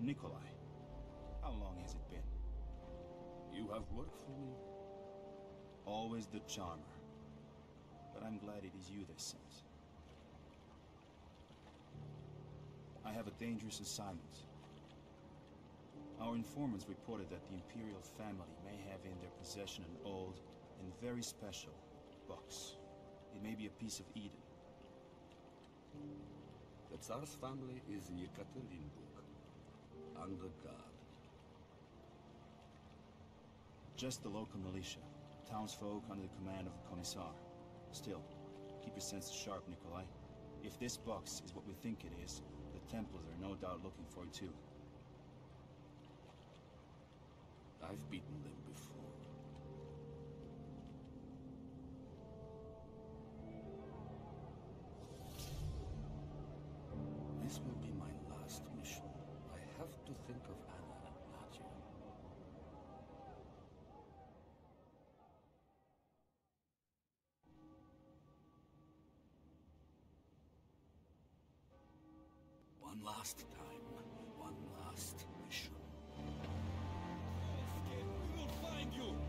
Nikolai, how long has it been? You have worked for me? Always the charmer. But I'm glad it is you they sent. I have a dangerous assignment. Our informants reported that the Imperial family may have in their possession an old and very special box. It may be a piece of Eden. The Tsar's family is in Yekaterinburg, under guard. Just the local militia, townsfolk under the command of the Commissar. Still, keep your senses sharp, Nikolai. If this box is what we think it is, the Templars are no doubt looking for it too. I've beaten them before. This will be my last mission. I have to think of Anna and Nadia. One last time, one last mission. We will find you!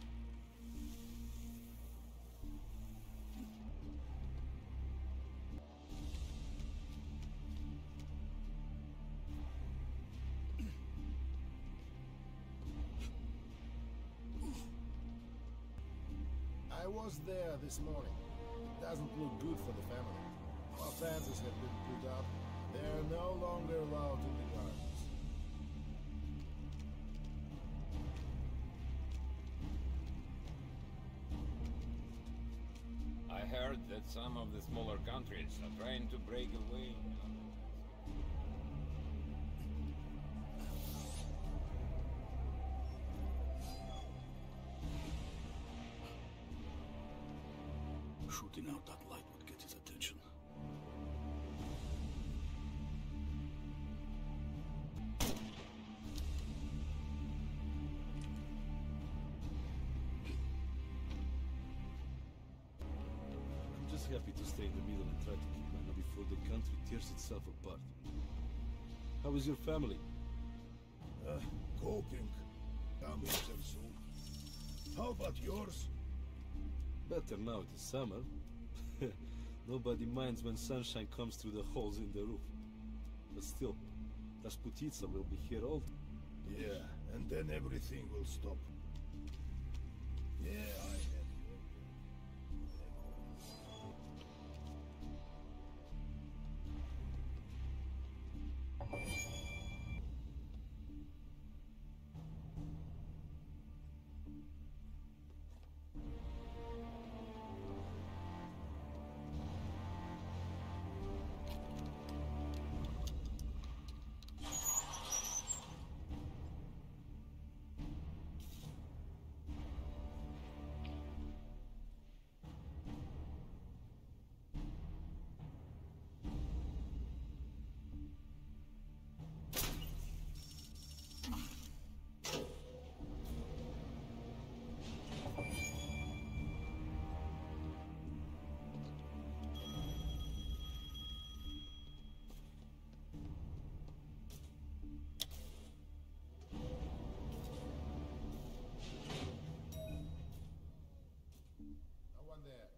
I was there this morning. It doesn't look good for the family. Our fences have been put up. They're no longer allowed in the gardens. I heard that some of the smaller countries are trying to break away. Shooting out that light would get his attention. I'm just happy to stay in the middle and try to keep Mana before the country tears itself apart. How is your family? Coping. Coming there soon. How about yours? Better now it is summer. Nobody minds when sunshine comes through the holes in the roof. But still, Rasputitsa will be here all... Yeah, and then everything will stop. Yeah, I have you. No one there.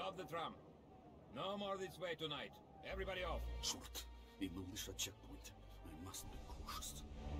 Stop the tram. No more this way tonight. Everybody off. Short. A militia checkpoint. I must be cautious.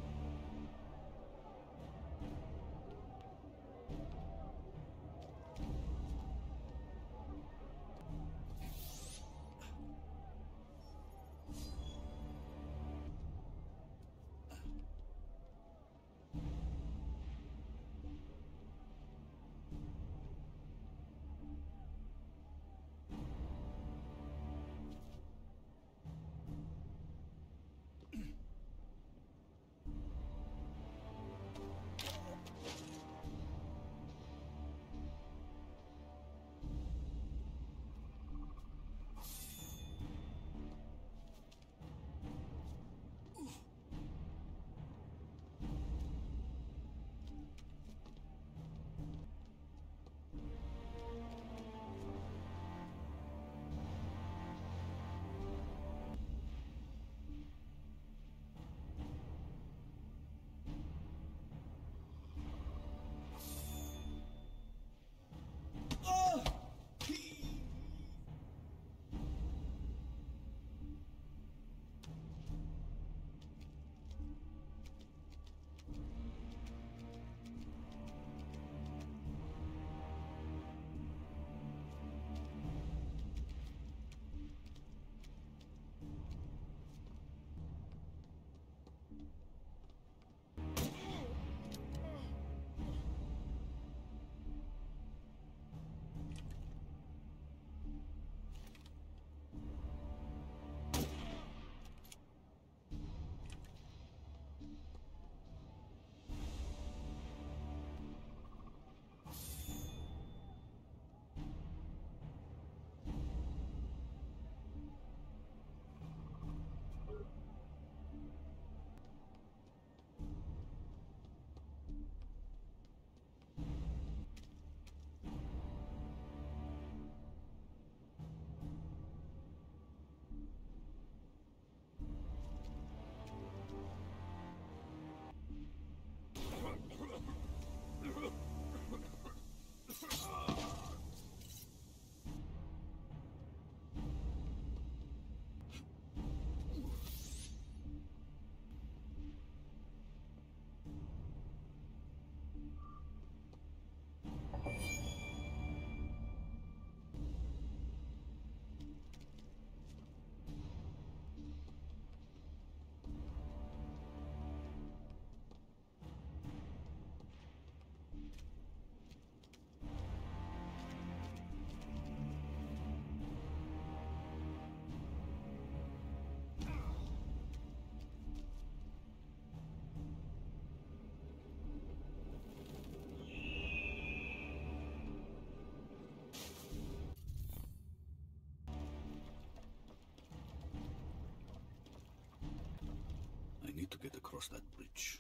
I need to get across that bridge.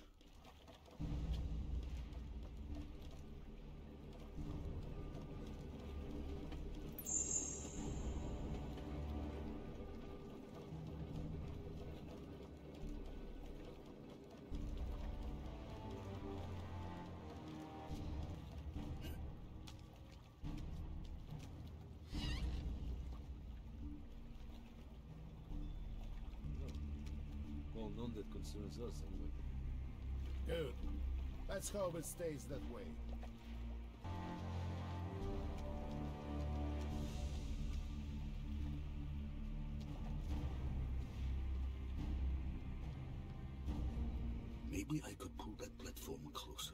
Well, none that concerns us, anyway. Good. Let's hope it stays that way. Maybe I could pull that platform closer.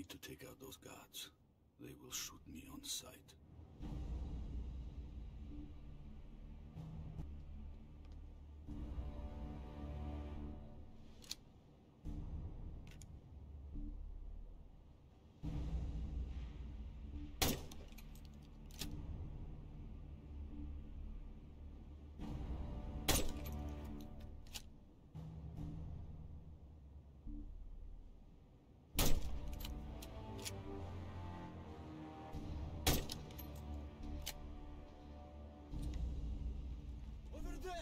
need to take out those guards. They will shoot me on sight. Over there!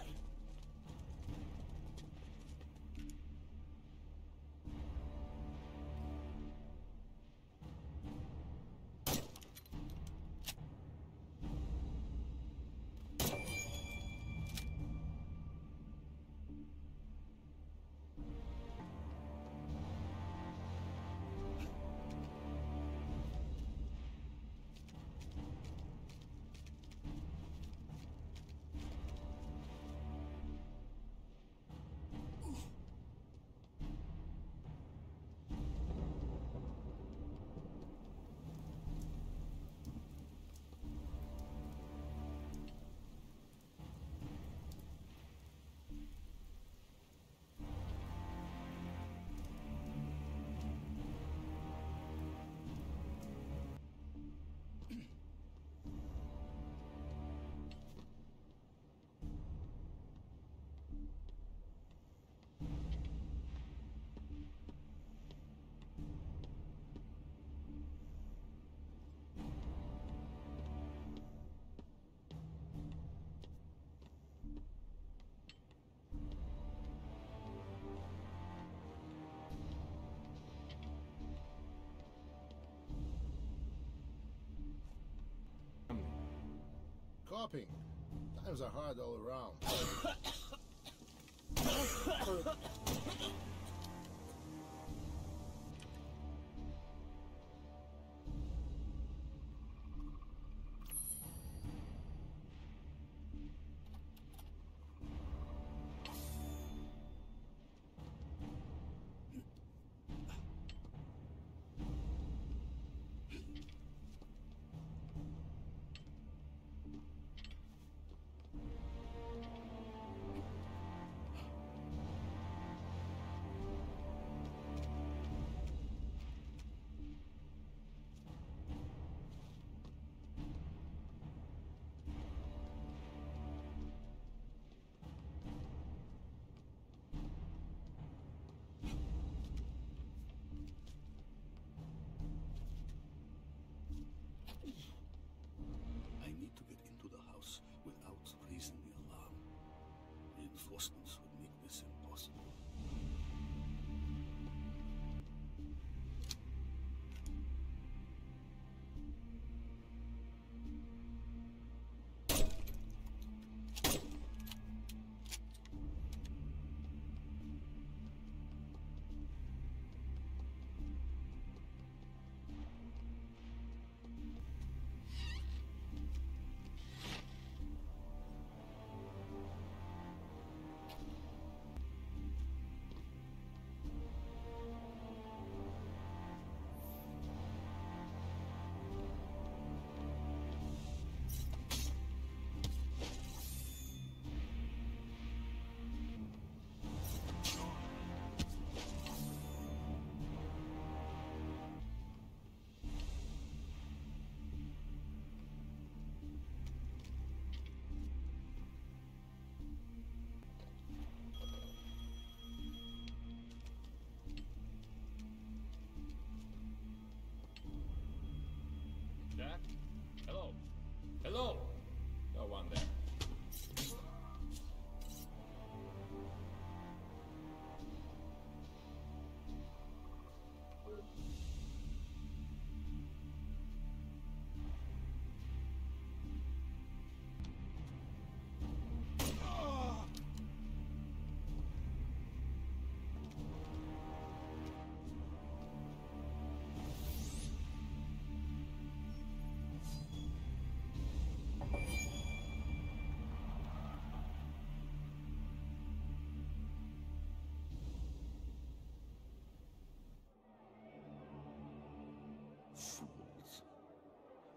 Coping. Times are hard all around. I need to get into the house without raising the alarm. Reinforcements would make this impossible.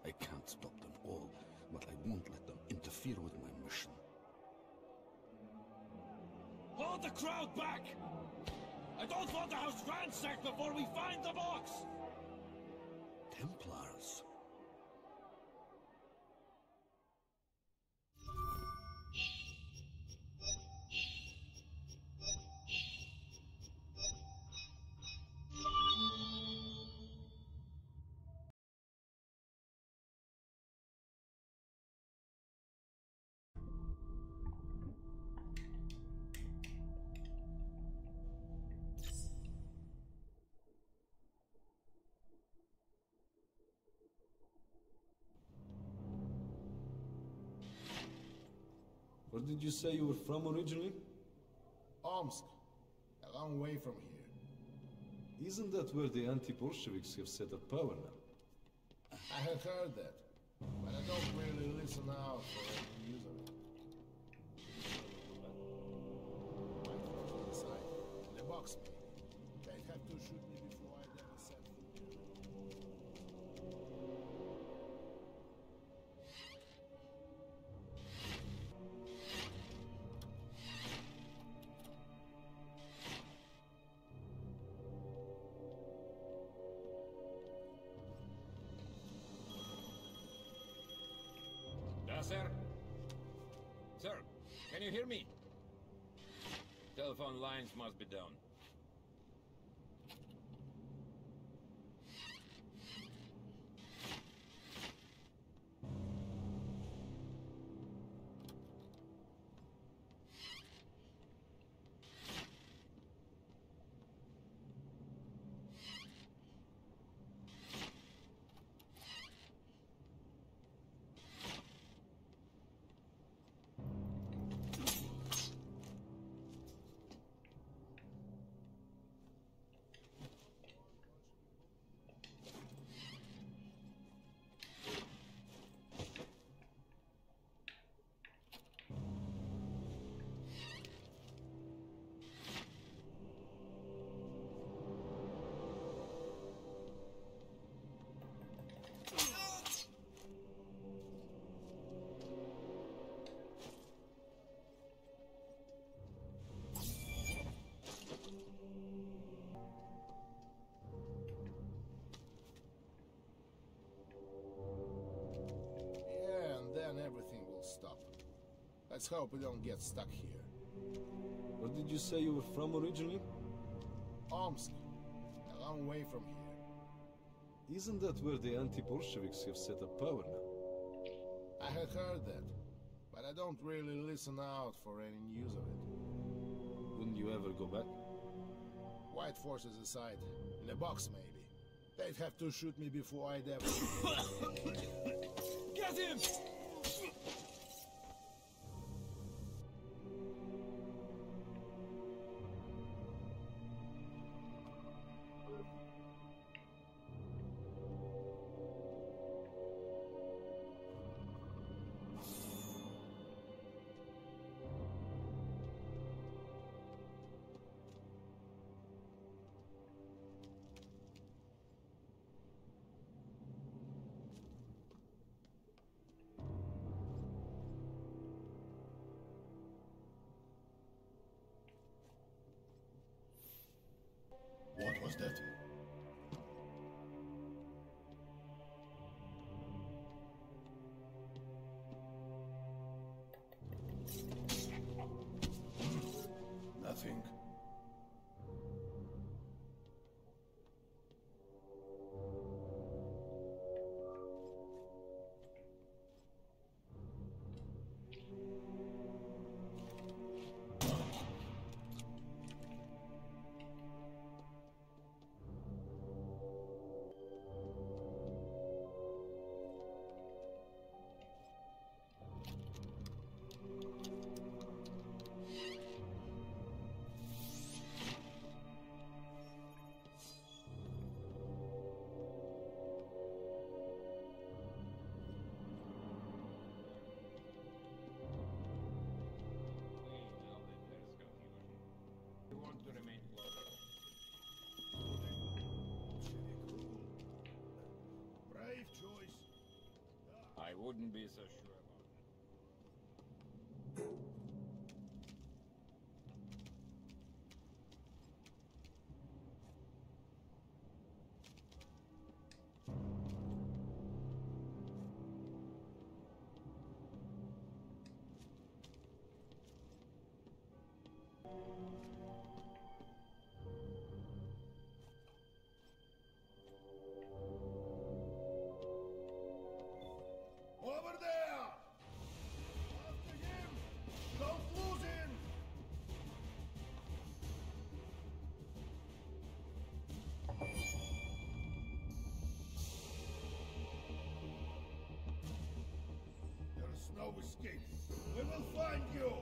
I can't stop them all, but I won't let them interfere with my mission. Hold the crowd back! I don't want the house ransacked before we find the box! Templars? Where did you say you were from originally? Omsk. A long way from here. Isn't that where the anti-Bolsheviks have set up power now? I have heard that, but I don't really listen out for any news of it. Might go to the side. In the box, maybe. They'd have to shoot me before I'd ever set foot there. Sir? Sir, can you hear me? Telephone lines must be down. Everything will stop. Let's hope we don't get stuck here. Where did you say you were from originally? Omsk. A long way from here. Isn't that where the anti-Bolsheviks have set up power now? I had heard that, but I don't really listen out for any news of it. Wouldn't you ever go back? White forces aside. In a box, maybe. They'd have to shoot me before I'd ever... Get him! What was that? Nothing. wouldn't be so sure about it. Over there! After him! Don't lose him! There's no escape. We will find you!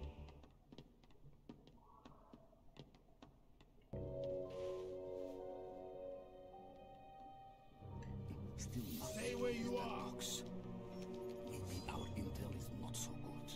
Still not. Stay where you That are. box. Maybe our intel is not so good.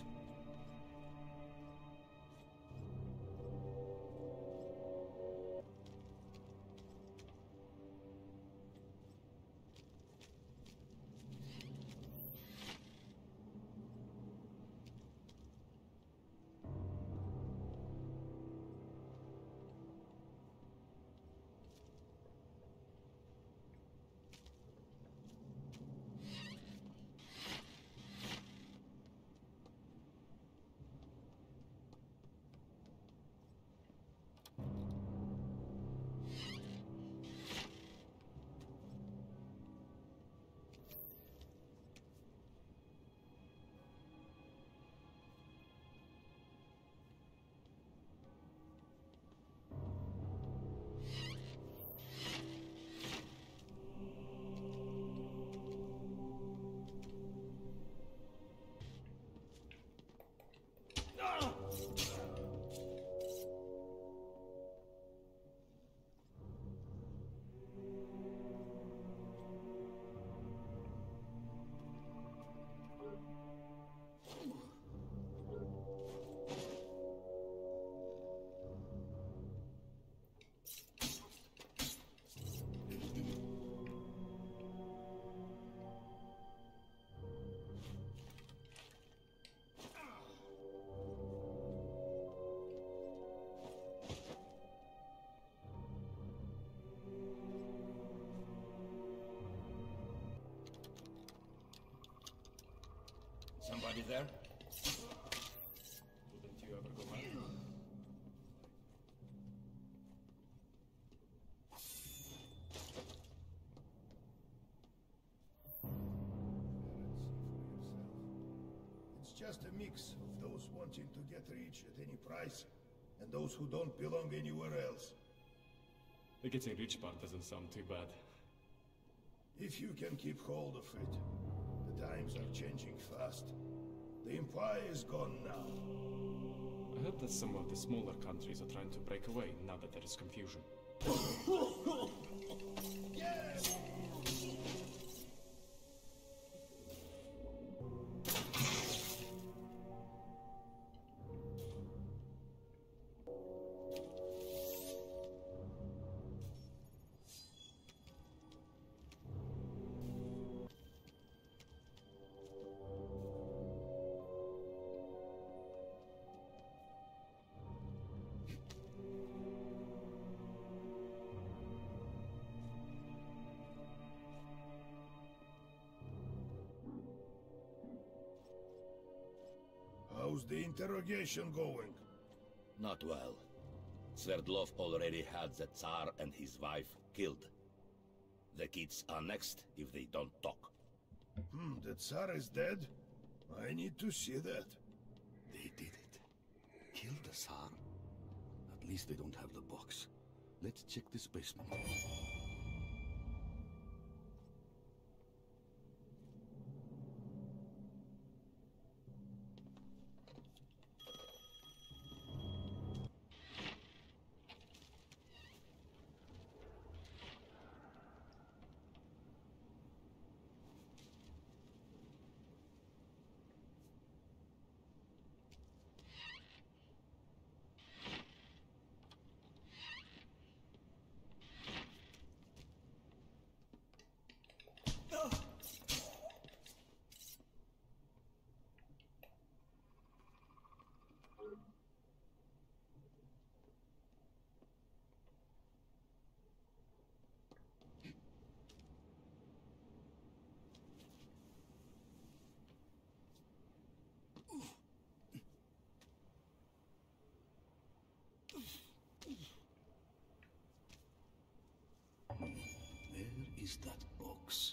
Somebody there? Wouldn't you ever go back? It's just a mix of those wanting to get rich at any price, and those who don't belong anywhere else. The getting rich part doesn't sound too bad. If you can keep hold of it. The times are changing fast. The Empire is gone now. I heard that some of the smaller countries are trying to break away now that there is confusion. Yes! How's the interrogation going? Not well. Sverdlov already had the Tsar and his wife killed. The kids are next if they don't talk. The Tsar is dead? I need to see that. They did it. Killed the Tsar? At least they don't have the box. Let's check this basement. is that box?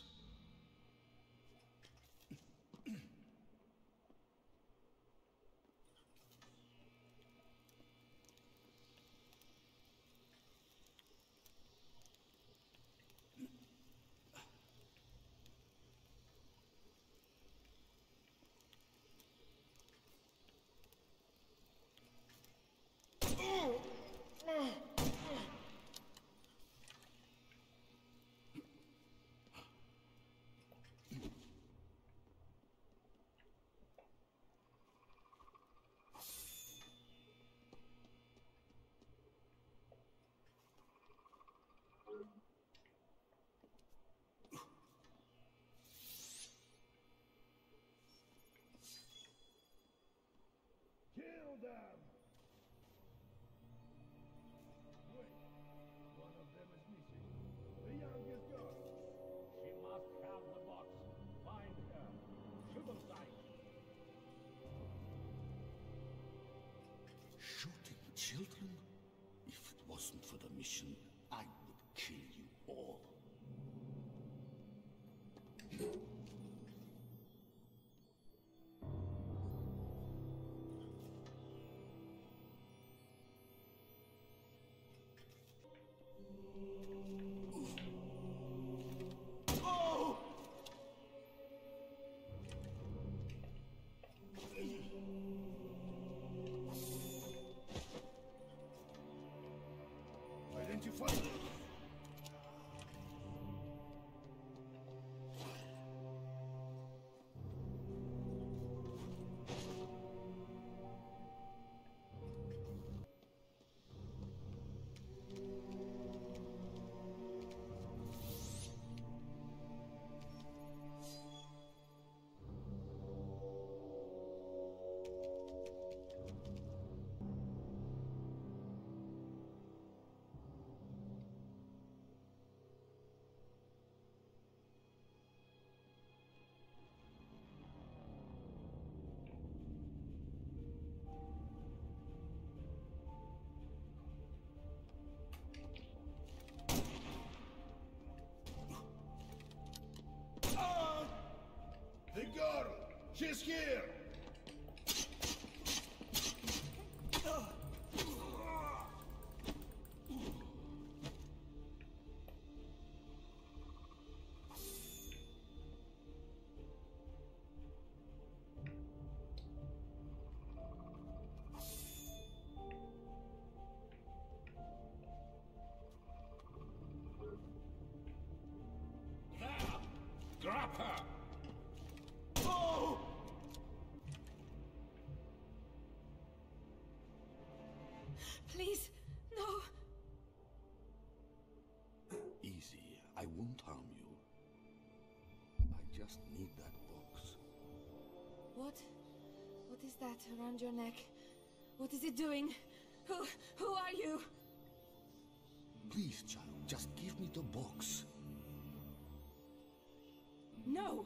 Kill them! Wait, one of them is missing. The youngest girl. She must have the box. Find her. Triple sight. Shooting children? If it wasn't for the mission, I would kill you all. Identify them. The girl! She's here! There! Grab her! Please, no. Easy, I won't harm you. I just need that box. What? What is that around your neck? What is it doing? Who are you? Please, child, just give me the box. No!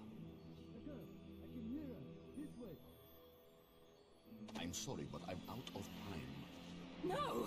I'm sorry, but I'm out of time. No!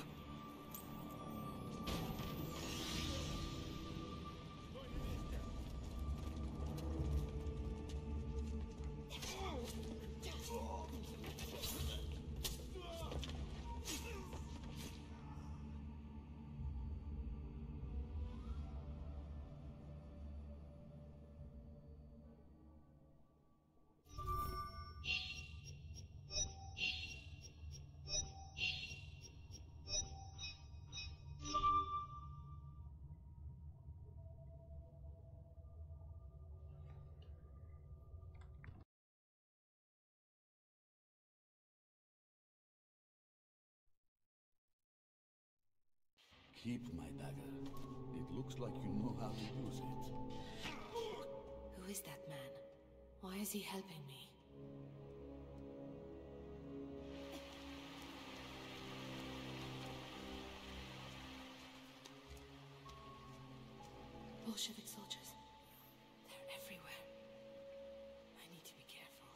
Keep my dagger. It looks like you know how to use it. Who is that man? Why is he helping me? Bolshevik soldiers. They're everywhere. I need to be careful.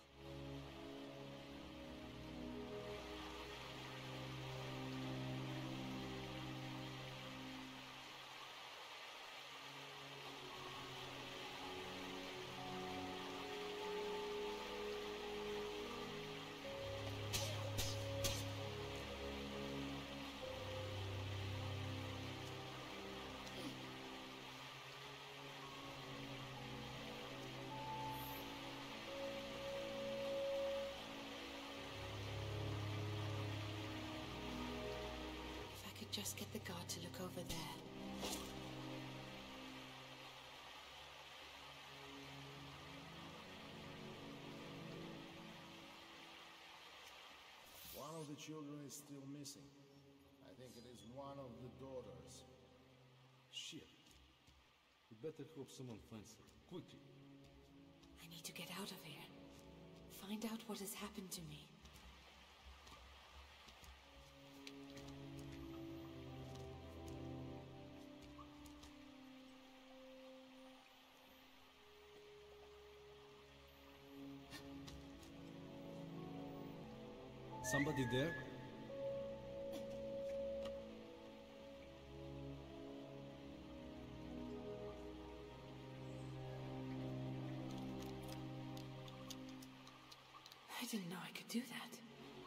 could just get the guard to look over there. One of the children is still missing. I think it is one of the daughters. Shit. We better hope someone finds her. Quickly. I need to get out of here. Find out what has happened to me. Somebody there? I didn't know I could do that.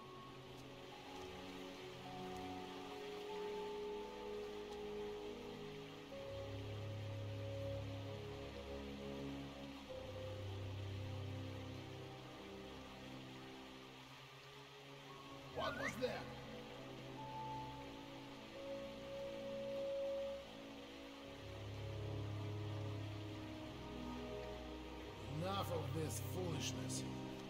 What was that? Enough of this foolishness.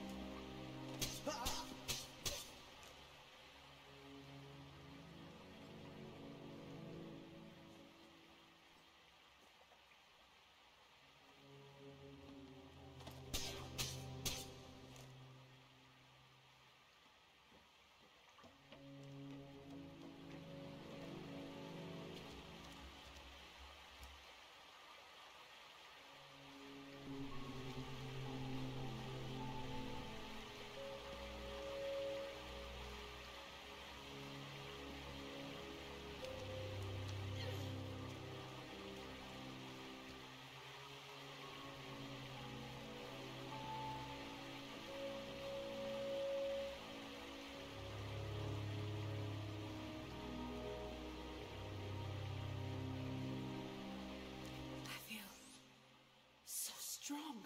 I feel so strong.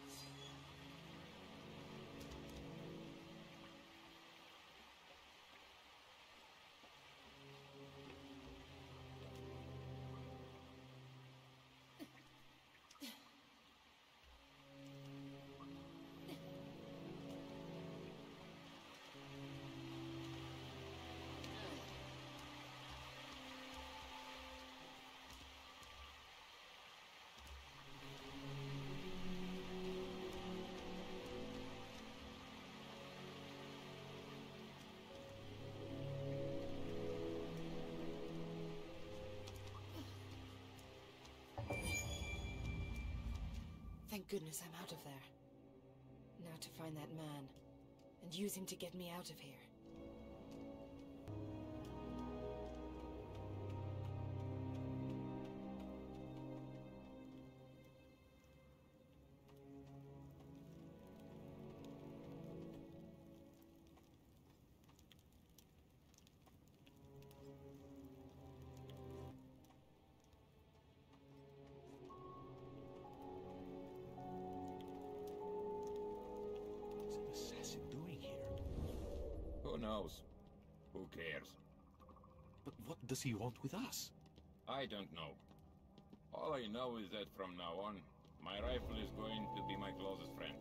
Thank goodness I'm out of there. Now to find that man, and use him to get me out of here. What's an assassin doing here? Who knows? Who cares? But what does he want with us? I don't know. All I know is that from now on, my rifle is going to be my closest friend.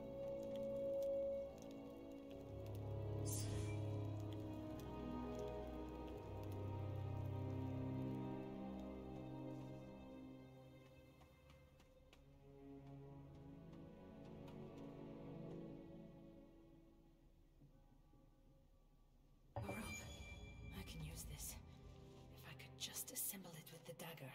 A rope. I can use this. If I could just assemble it with the dagger.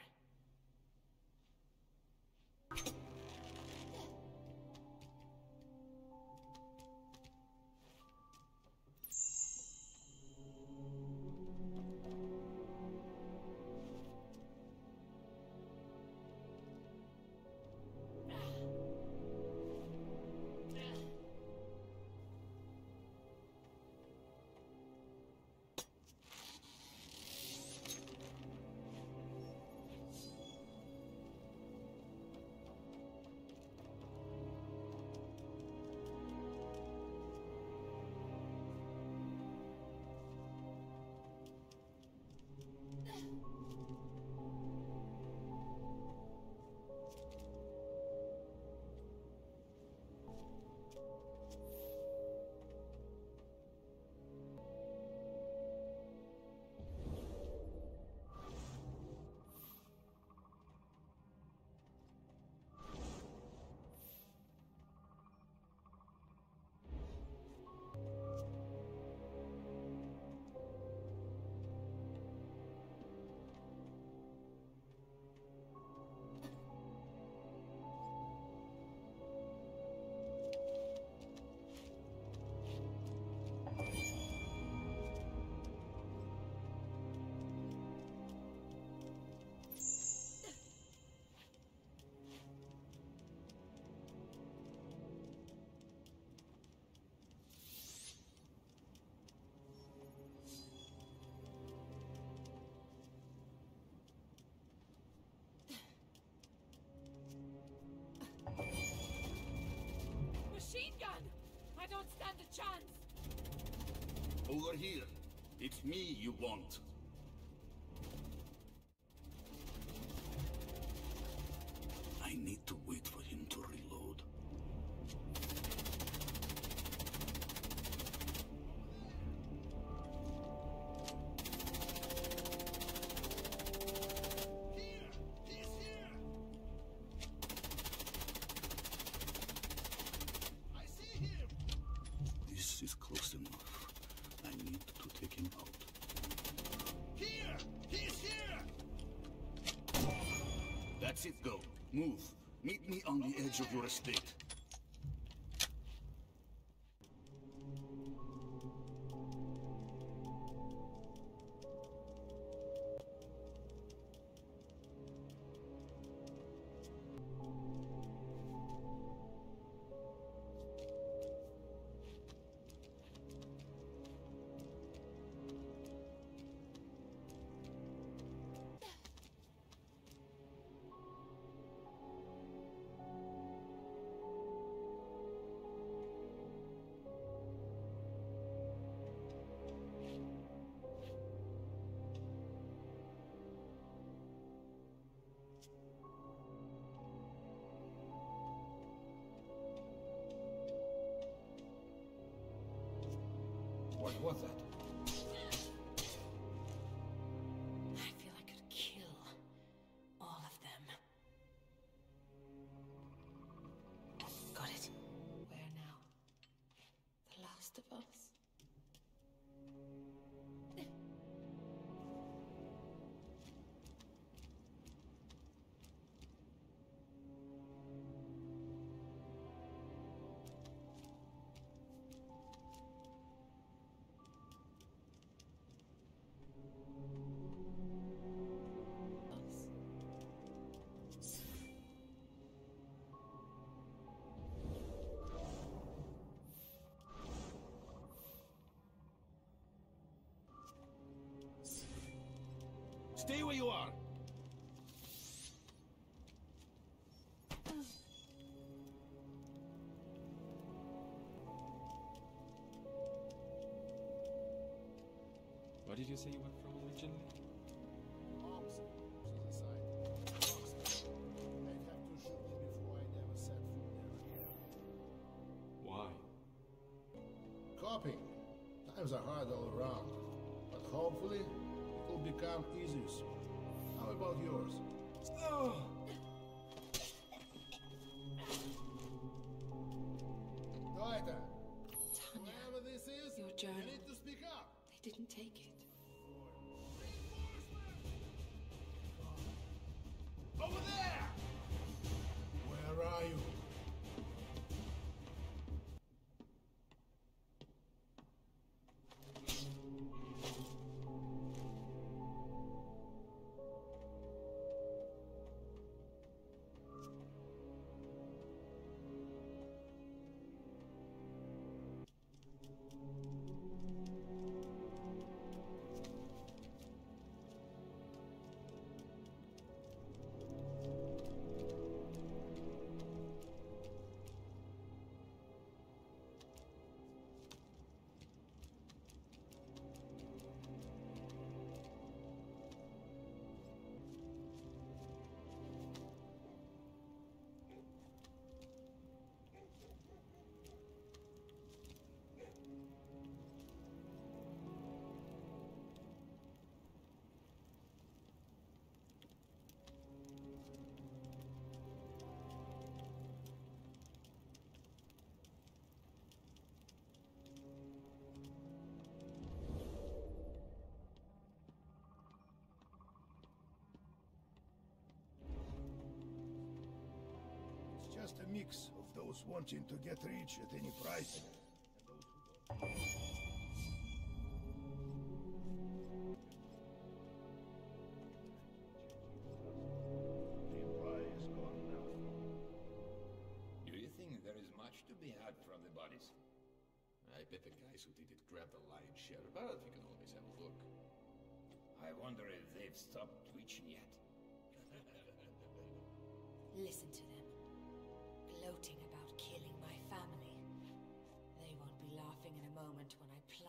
I don't stand a chance! Over here. It's me you want. I need to wait for him to reload. This is close enough. I need to take him out. Here! He's here! That's it, go. Move. Meet me on the edge of your estate. What was that? I feel I could kill all of them. Got it. Where now? The last of us? Stay where you are. Where did you say you were from originally? Oxford, she's a side. Oxford. They'd have to shoot me before I never set foot there again. Why? Copying. Times are hard all around. But hopefully, it will become easier soon. How about yours? Goita, Tanya, whatever this is, your you journal. need to speak up. They didn't take it. Over there! Where are you? It's just a mix of those wanting to get rich at any price and those who don't. The empire is gone now. Do you think there is much to be had from the bodies? I bet the guys who did it grabbed the lion's share, but we can always have a look. I wonder if they've stopped twitching yet. Listen to them. Gloating about killing my family. They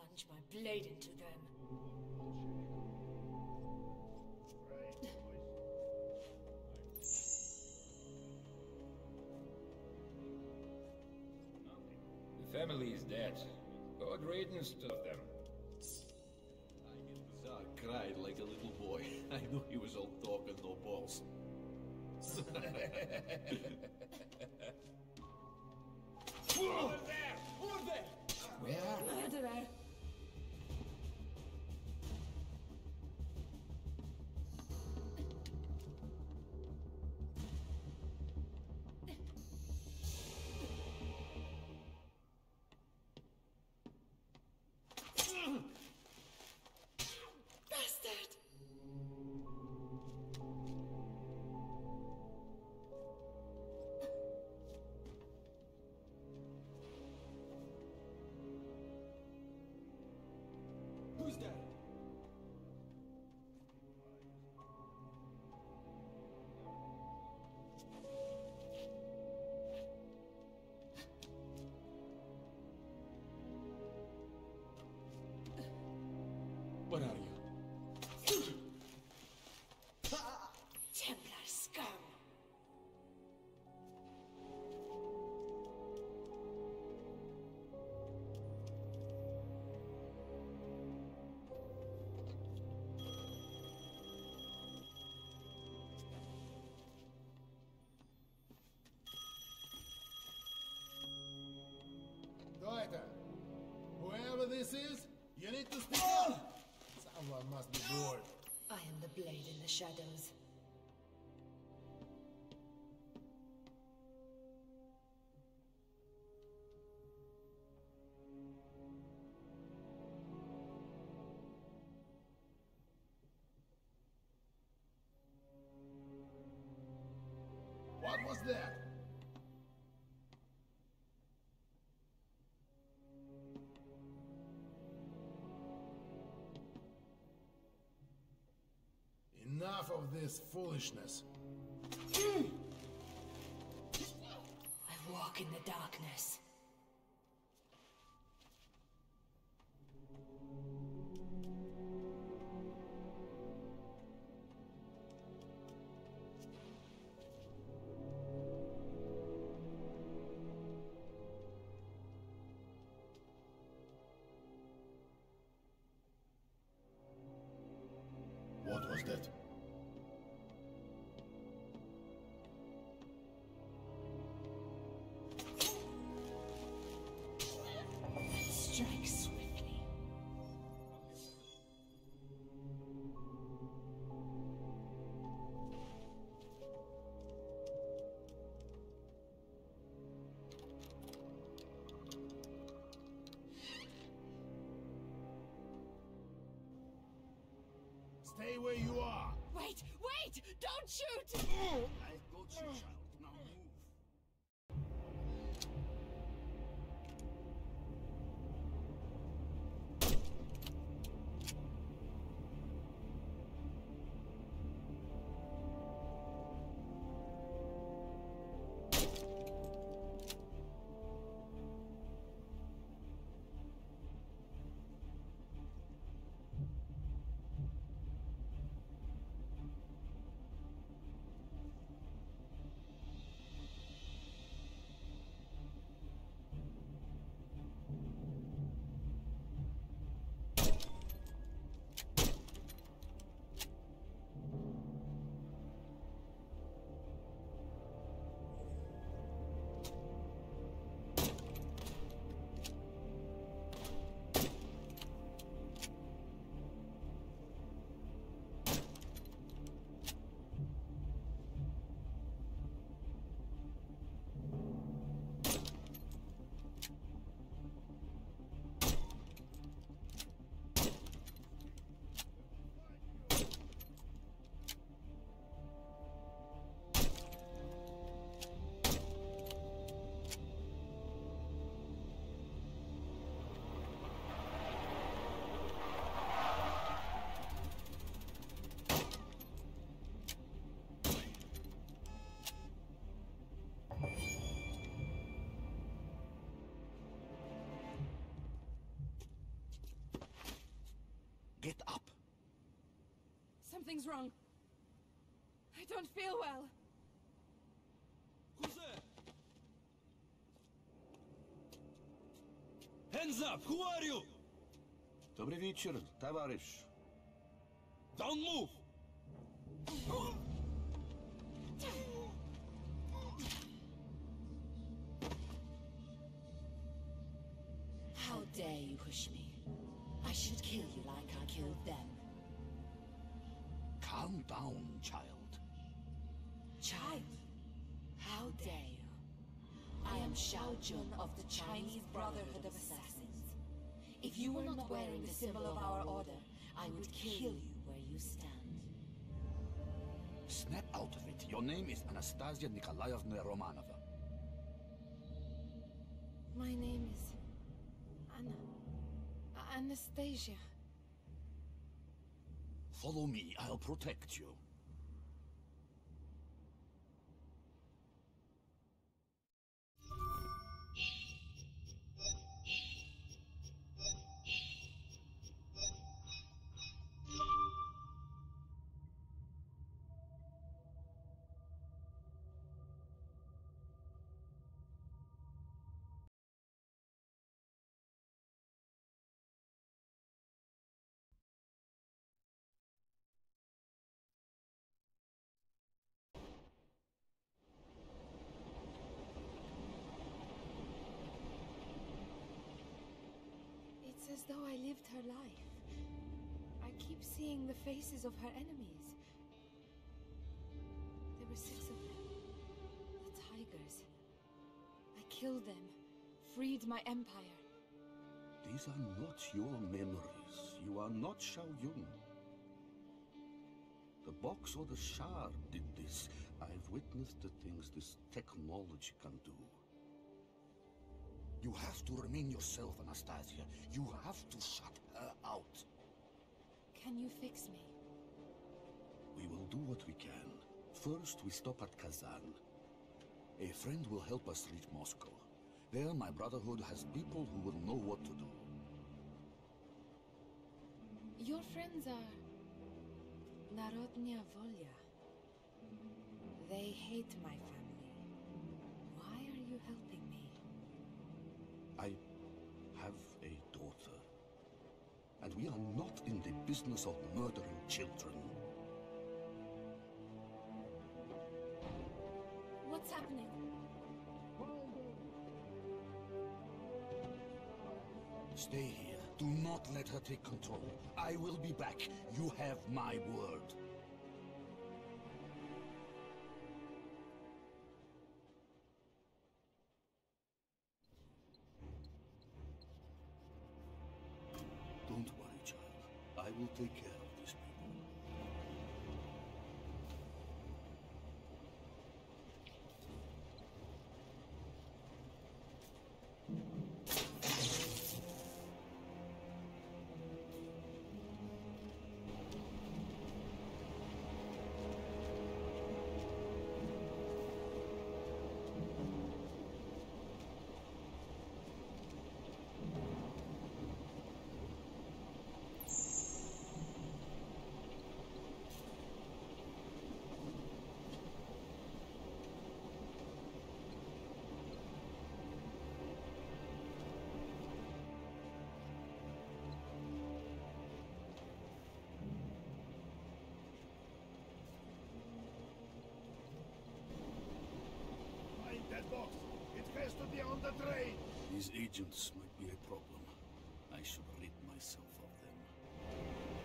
plunge my blade into them. The family is dead. God riddance to them. Tsar cried like a little boy. I knew he was all talk and no balls. Over there! Over there! Where? Murderer! Bastard! Who's that? What are you? Templar scum! Goiter, whoever this is, you need to speak up. Someone must be bored. I am the blade in the shadows. What was that? Enough of this foolishness. I walk in the darkness. What was that? Strike swiftly. Stay where you are. Wait! Wait! Don't shoot! I've got you, child. Now move. Something's wrong. I don't feel well. Who's there? Hands up! Who are you? Добрый вечер, товарищ. Don't move! How dare you push me? I should kill you like I killed them. Calm down, child. Child? How dare you? I am Xiao Jun of the Chinese Brotherhood of Assassins. If you were not wearing the symbol of our order, I would kill you where you stand. Snap out of it. Your name is Anastasia Nikolaevna Romanova. My name is... Anastasia. Follow me, I'll protect you. It's as though I lived her life. I keep seeing the faces of her enemies. There were 6 of them. The Tigers. I killed them, freed my empire. These are not your memories. You are not Xiao Yun. The box or the shard did this. I've witnessed the things this technology can do. You have to remain yourself, Anastasia. You have to shut her out. Can you fix me? We will do what we can. First, we stop at Kazan. A friend will help us reach Moscow. There, my Brotherhood has people who will know what to do. Your friends are... Narodnya Volya. They hate my family. Why are you helping me? I have a daughter. And we are not in the business of murdering children. What's happening? Stay here. Do not let her take control. I will be back. You have my word. Don't worry, child. I will take care of these people. Find that box. It has to be on the train. These agents might be a problem. I should rid myself of them.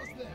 What's that?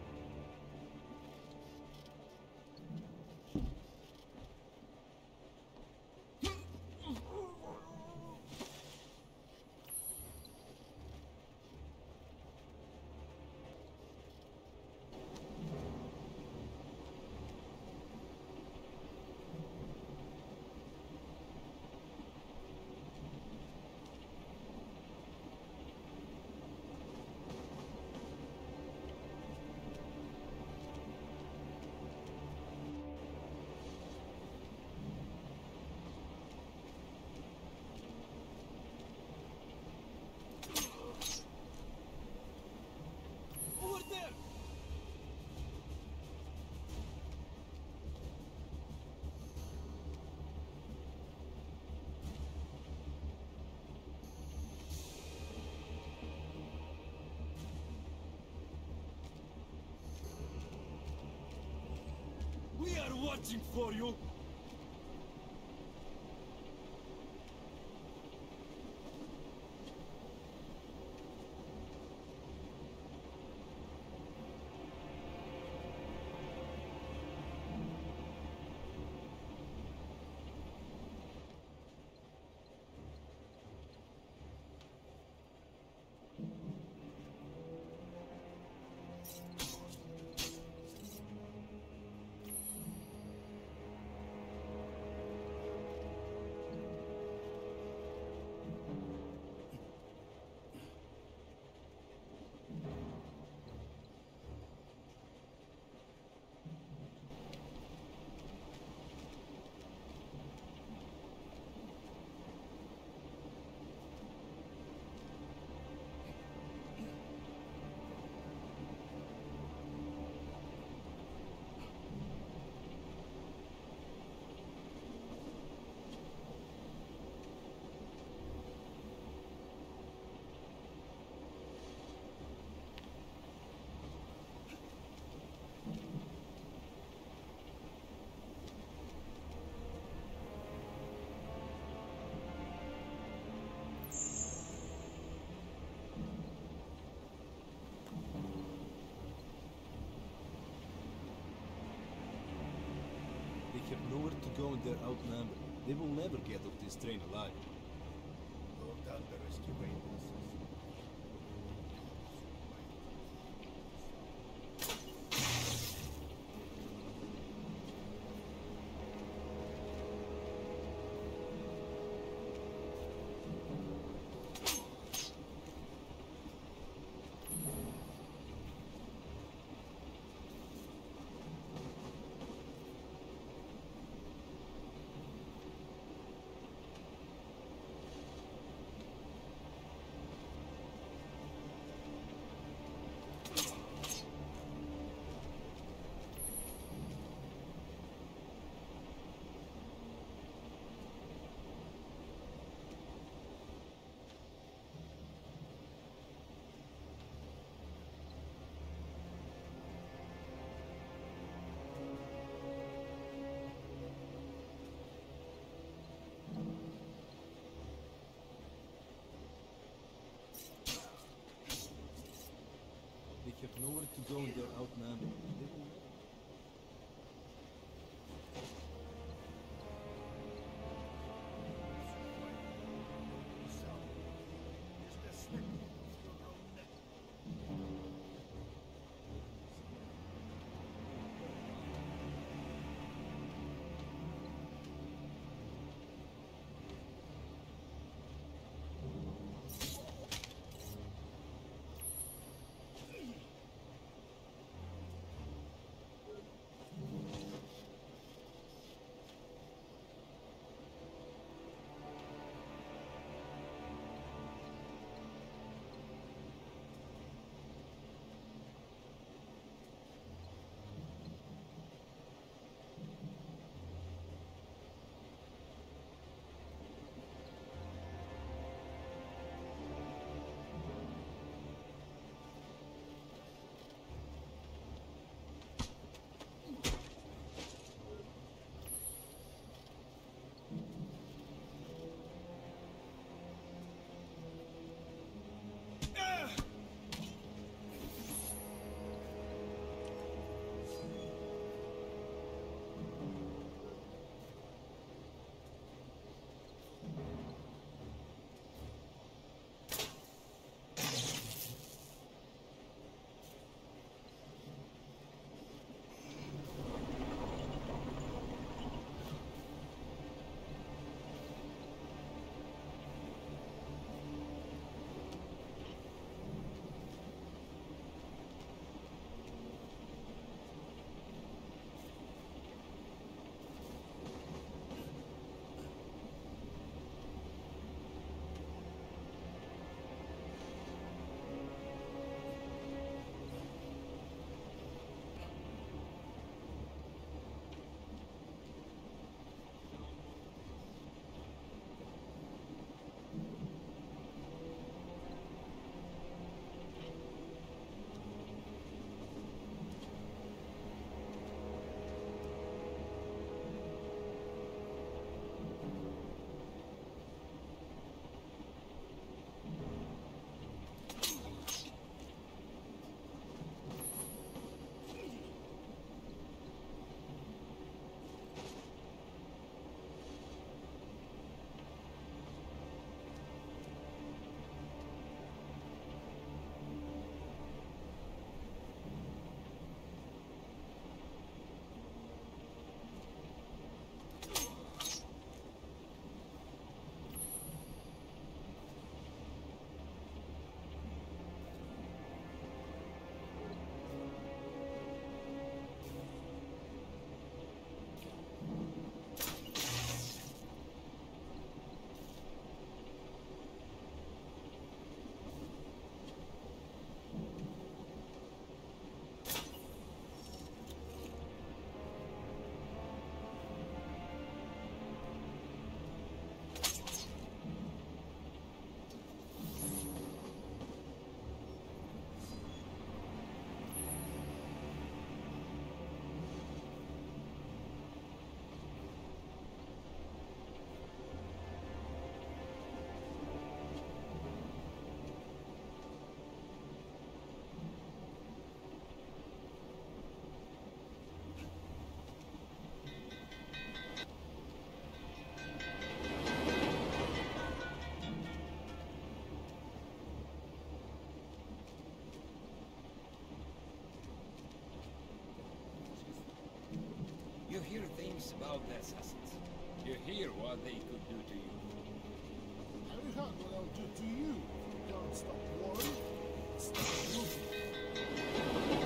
We are watching for you! They have nowhere to go and they're outnumbered. They will never get off this train alive. Don't underestimate us. They have nowhere to go and they're outnumbered. They will never... You hear things about the assassins. You hear what they could do to you. Have you heard what I'll do to you if you don't stop worrying? Stop looking.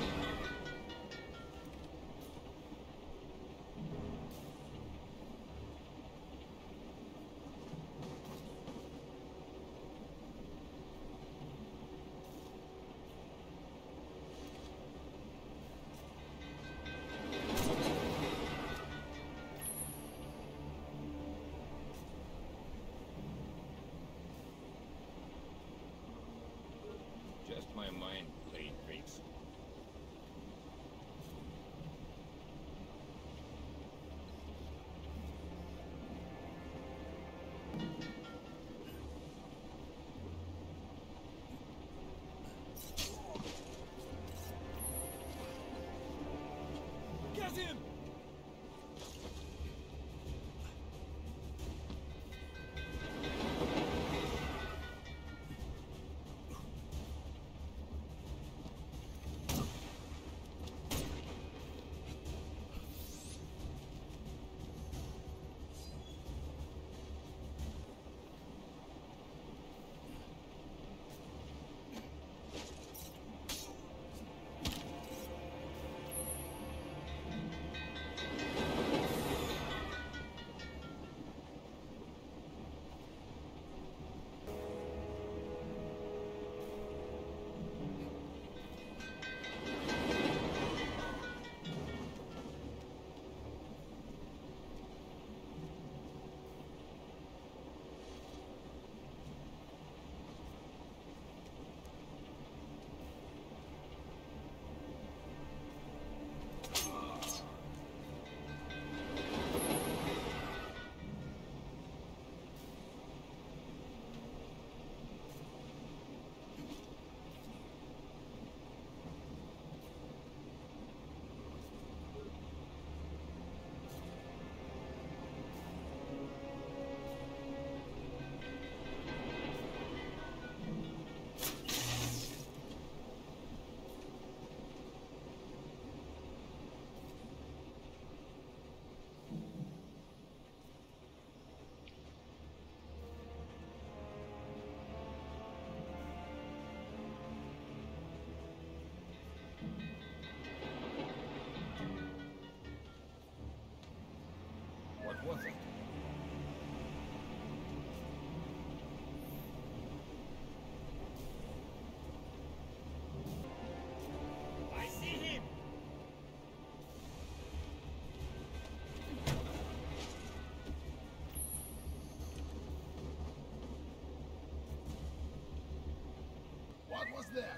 Just my mind playing tricks. Get him! What was it? I see him! What was that?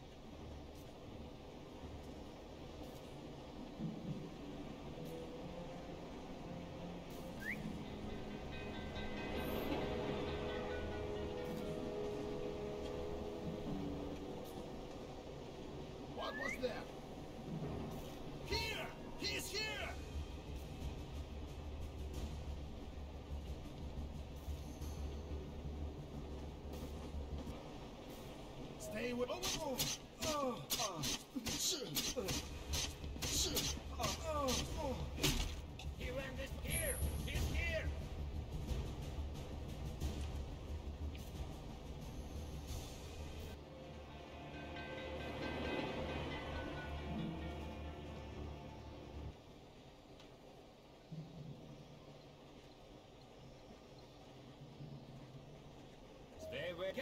What was that? Here! He's here! Stay with. He ran this here! He's here! Stay where.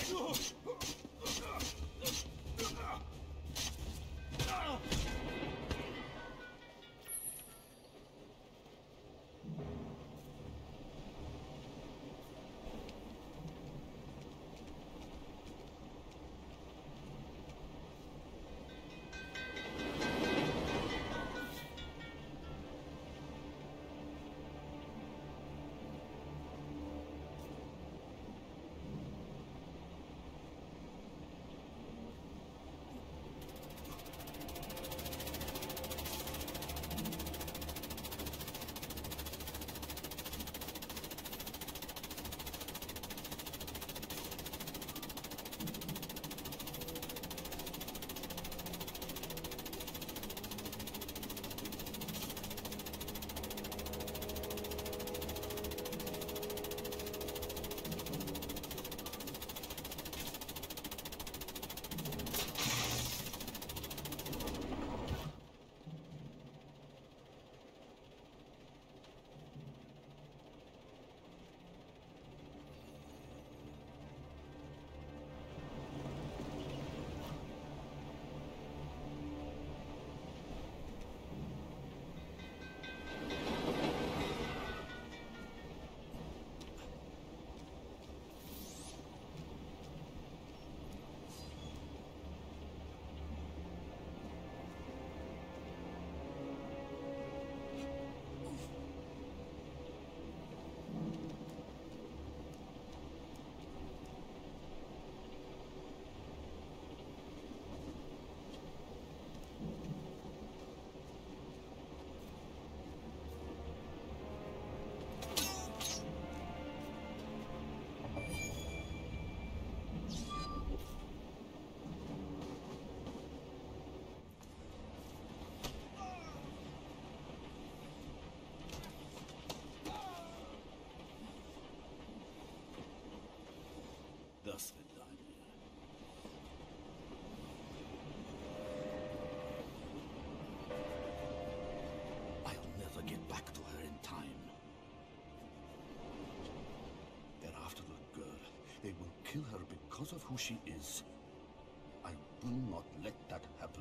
because of who she is. I will not let that happen.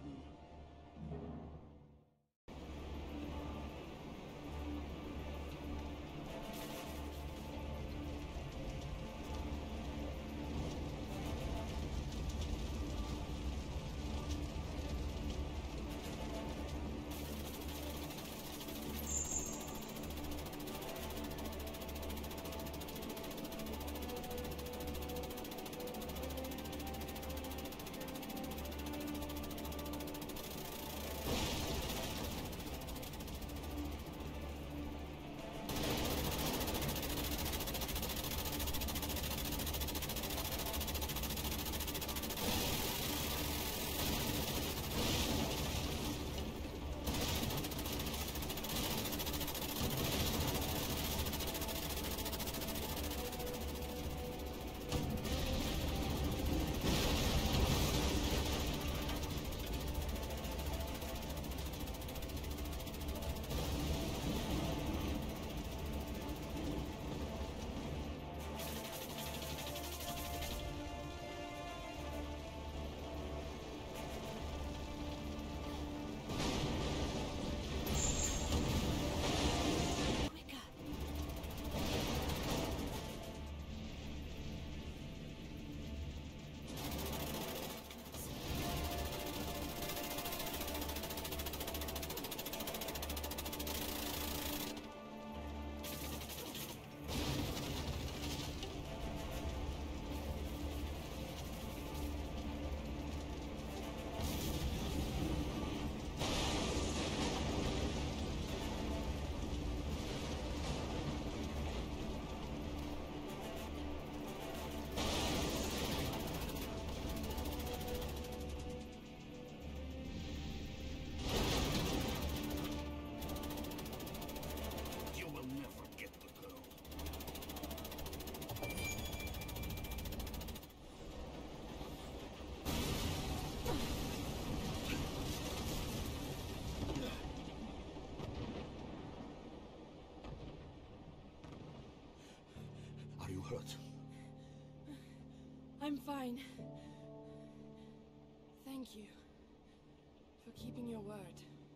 Hurt. I'm fine. Thank you for keeping your word.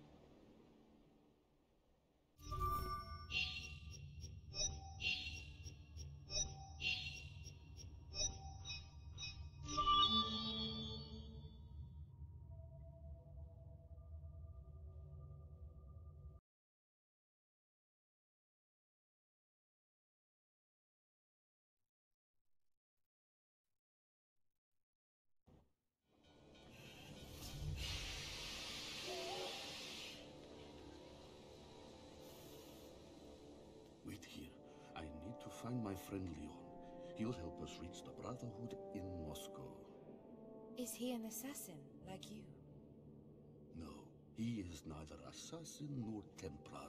Wait here. I need to find my friend Leon. He'll help us reach the Brotherhood in Moscow. Is he an assassin, like you? No, he is neither assassin nor Templar.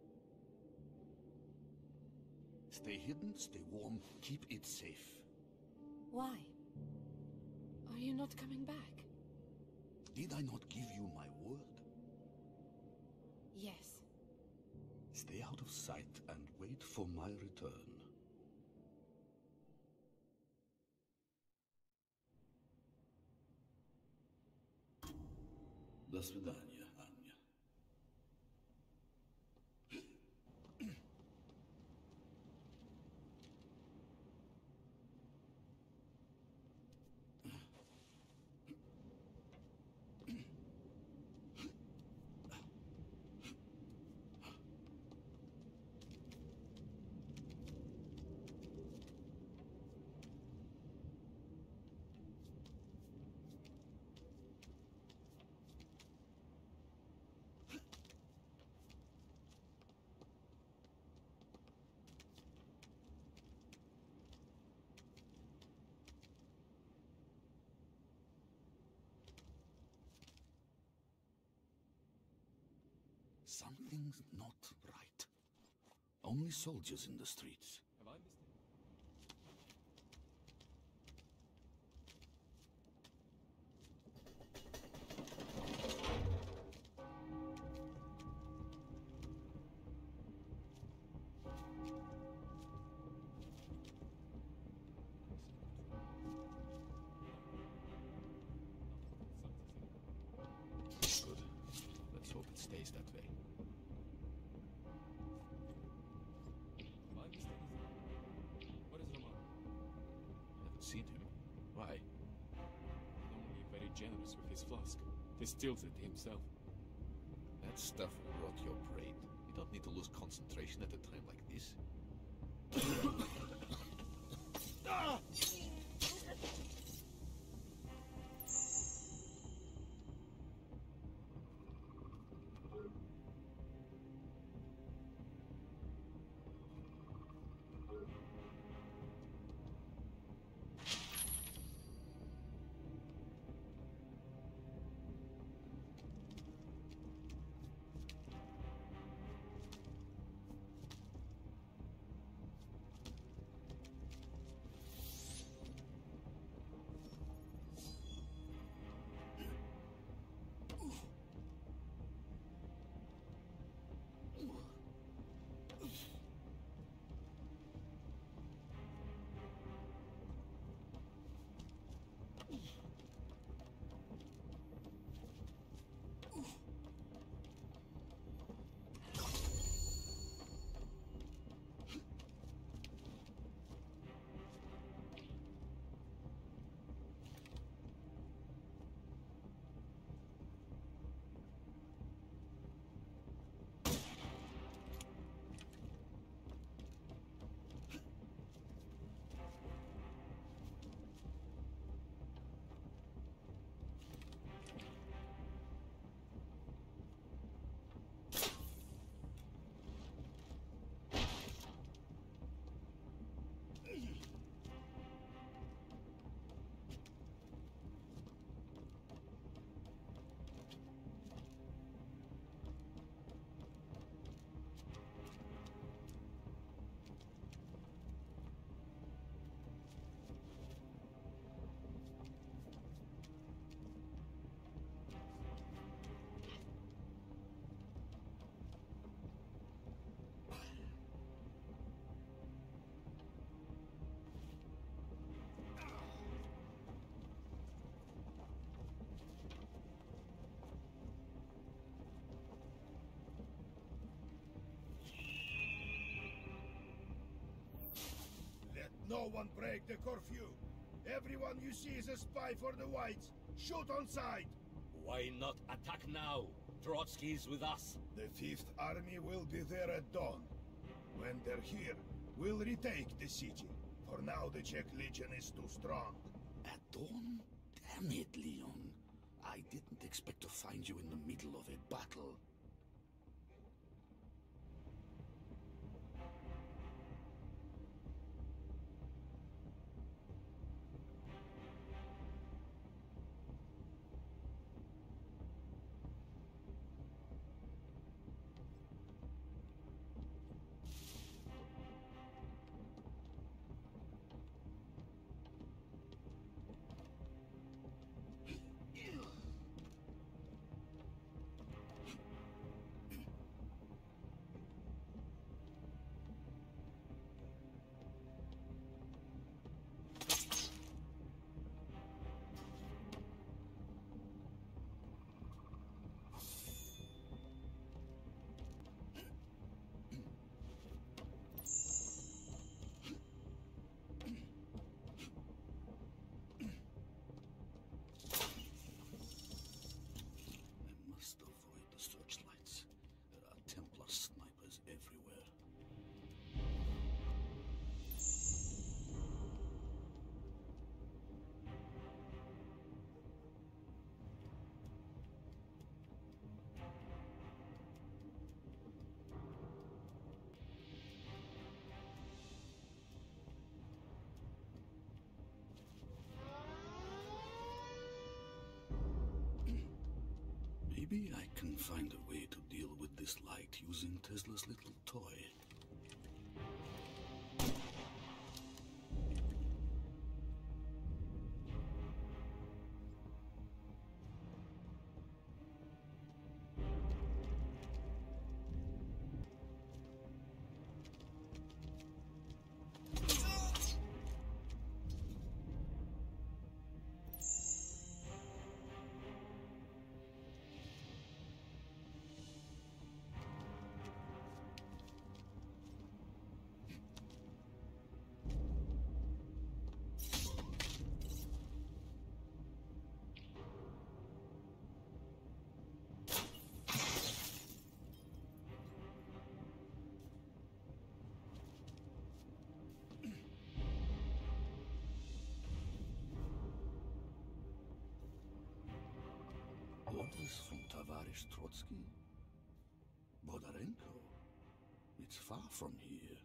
Stay hidden, stay warm, keep it safe. Why? Are you not coming back? Did I not give you my word? Yes. Stay out of sight and wait for my return. До свидания, Аня. Something's not right. Only soldiers in the streets. Have I missed it? always that way. Why, Mr. Ethan? What is Roman? Haven't seen him. Why? Normally very generous with his flask. Distills it himself. That stuff will rot your brain. You don't need to lose concentration at a time like this. No one break the curfew. Everyone you see is a spy for the Whites. Shoot on sight. Why not attack now? Trotsky is with us. The Fifth Army will be there at dawn. When they're here, we'll retake the city. For now, the Czech Legion is too strong. At dawn? Damn it, Leon. I didn't expect to find you in the middle of a battle. Maybe I can find a way to deal with this light using Tesla's little toy. orders from Tavarish Trotsky? Bodarenko? It's far from here.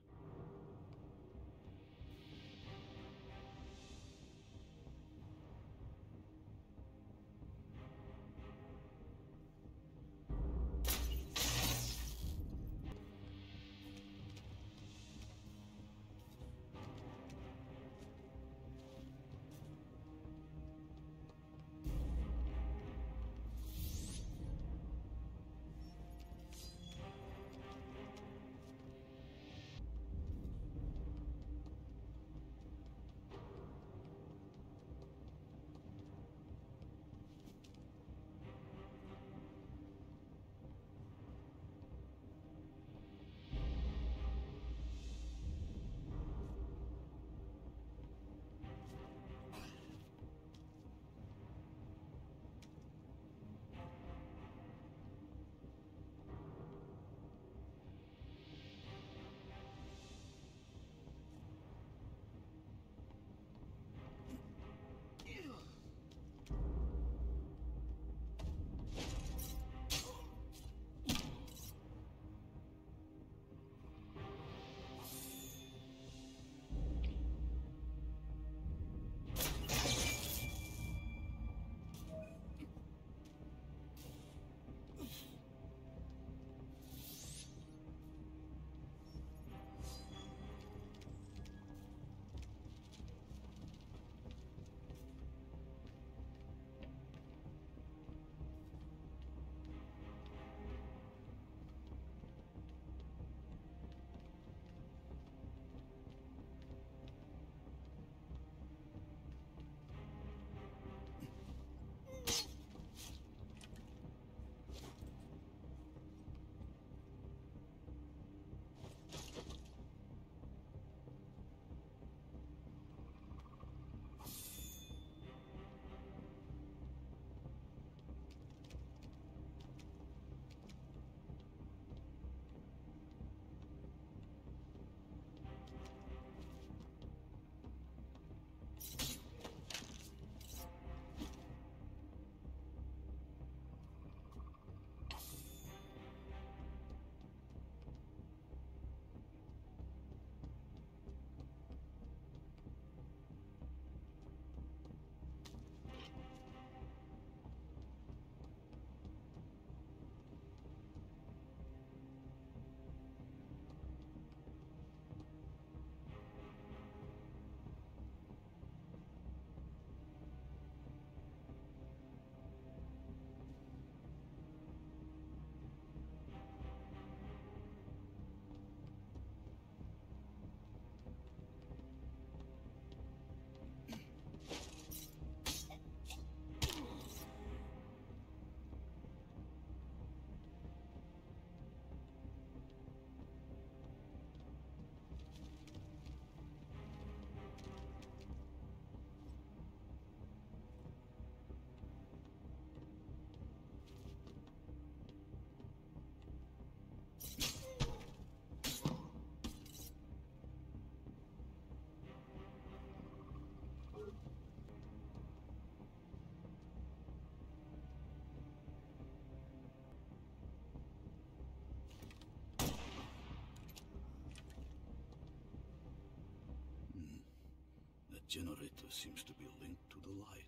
Generator seems to be linked to the light.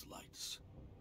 these lights.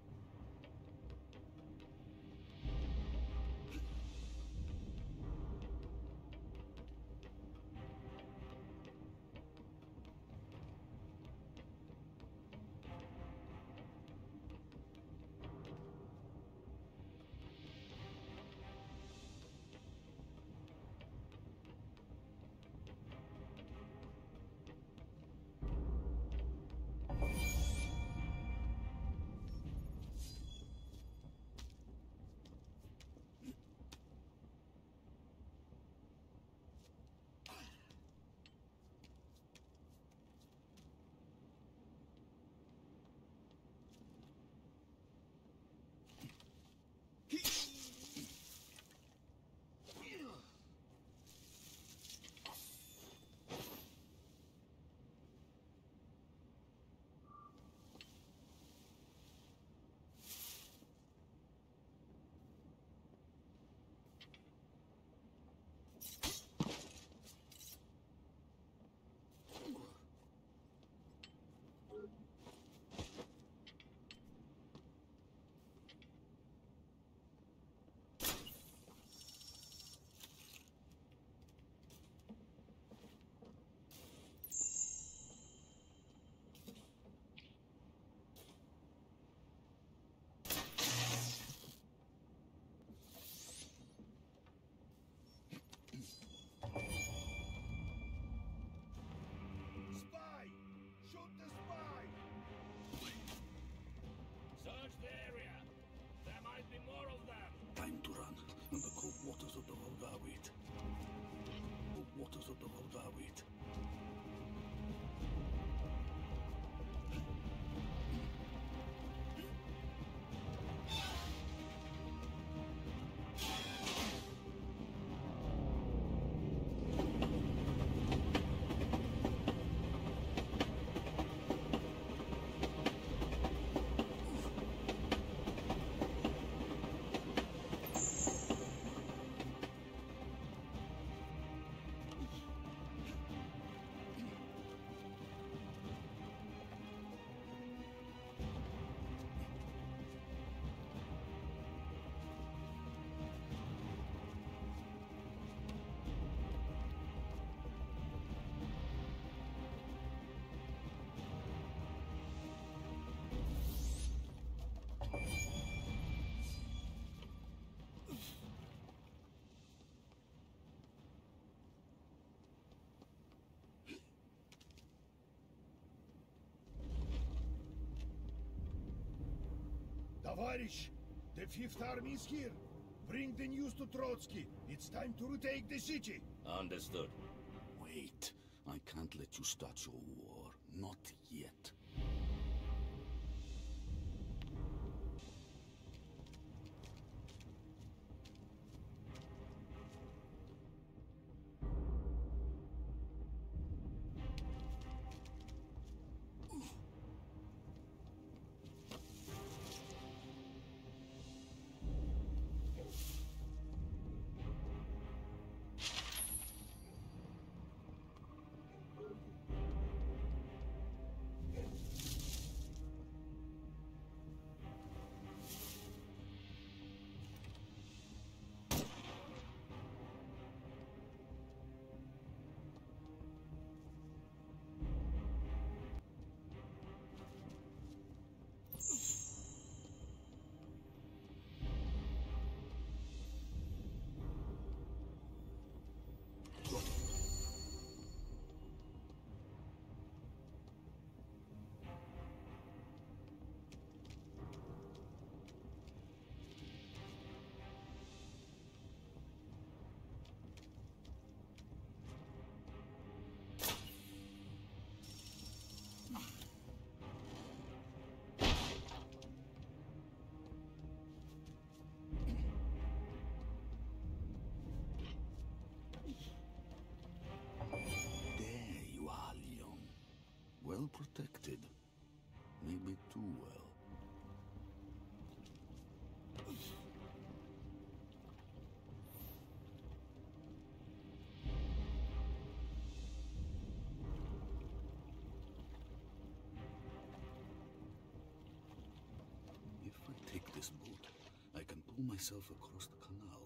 Time to run in the cold waters of the Volga-Wheat. Cold waters of the Volga-Wheat. Товарищ, the Fifth Army is here. Bring the news to Trotsky. It's time to retake the city. Understood. Wait. I can't let you start your war. Not yet. this boat, I can pull myself across the canal.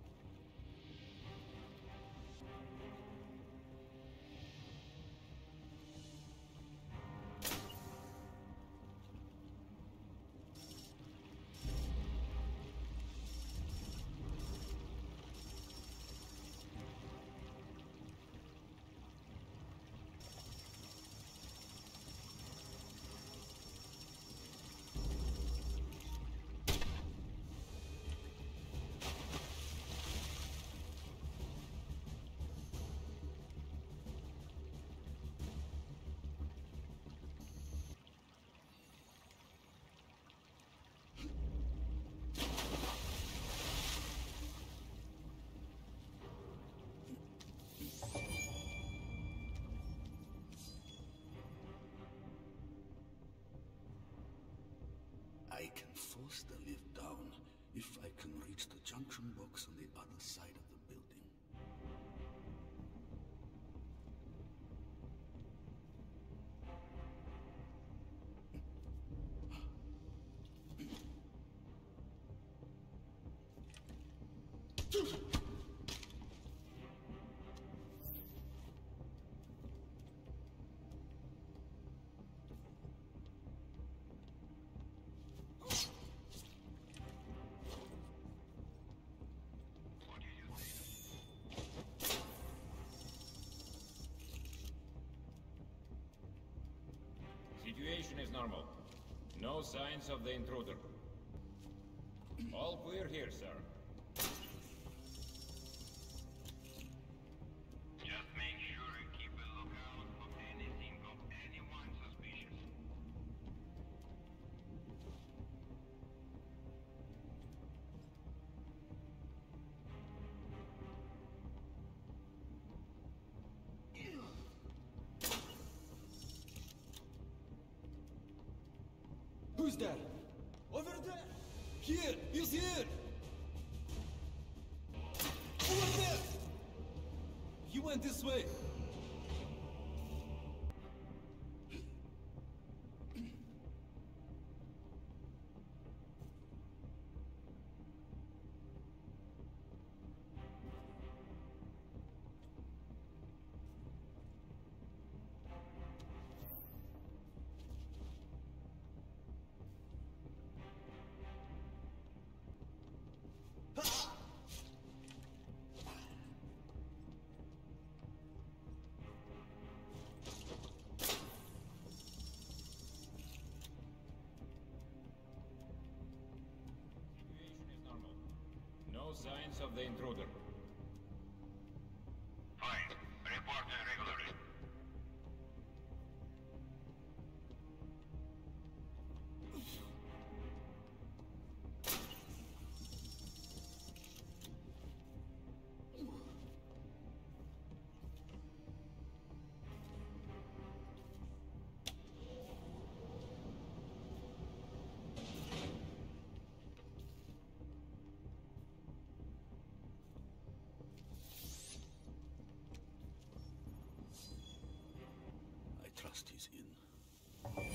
I can force the lift down if I can reach the junction box on the other side of the building. Situation is normal. No signs of the intruder. All clear here, sir. Just make sure you keep a lookout for anything of anyone suspicious. Who's that? Over there! Here! He's here! Over there! He went this way! No signs of the intruder. Fine. Report regularly. I trust he's in.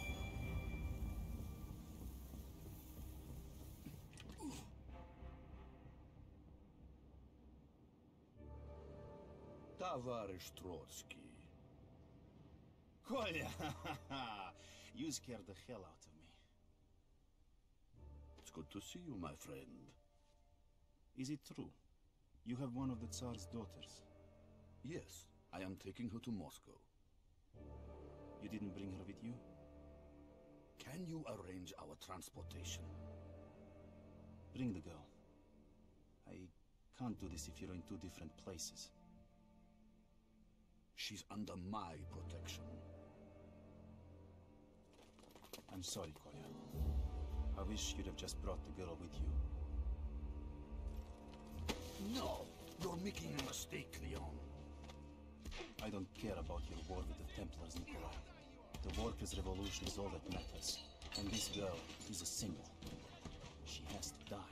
Tavarish Trotsky. Kolya! You scared the hell out of me. It's good to see you, my friend. Is it true? You have one of the Tsar's daughters. Yes, I am taking her to Moscow. You didn't bring her with you? Can you arrange our transportation? Bring the girl. I can't do this if you're in two different places. She's under my protection. I'm sorry, Kolya. I wish you'd have just brought the girl with you. No! You're making a mistake, Leon. I don't care about your war with the Templars, Nikolai. The Workers' Revolution is all that matters. And this girl is a symbol. She has to die.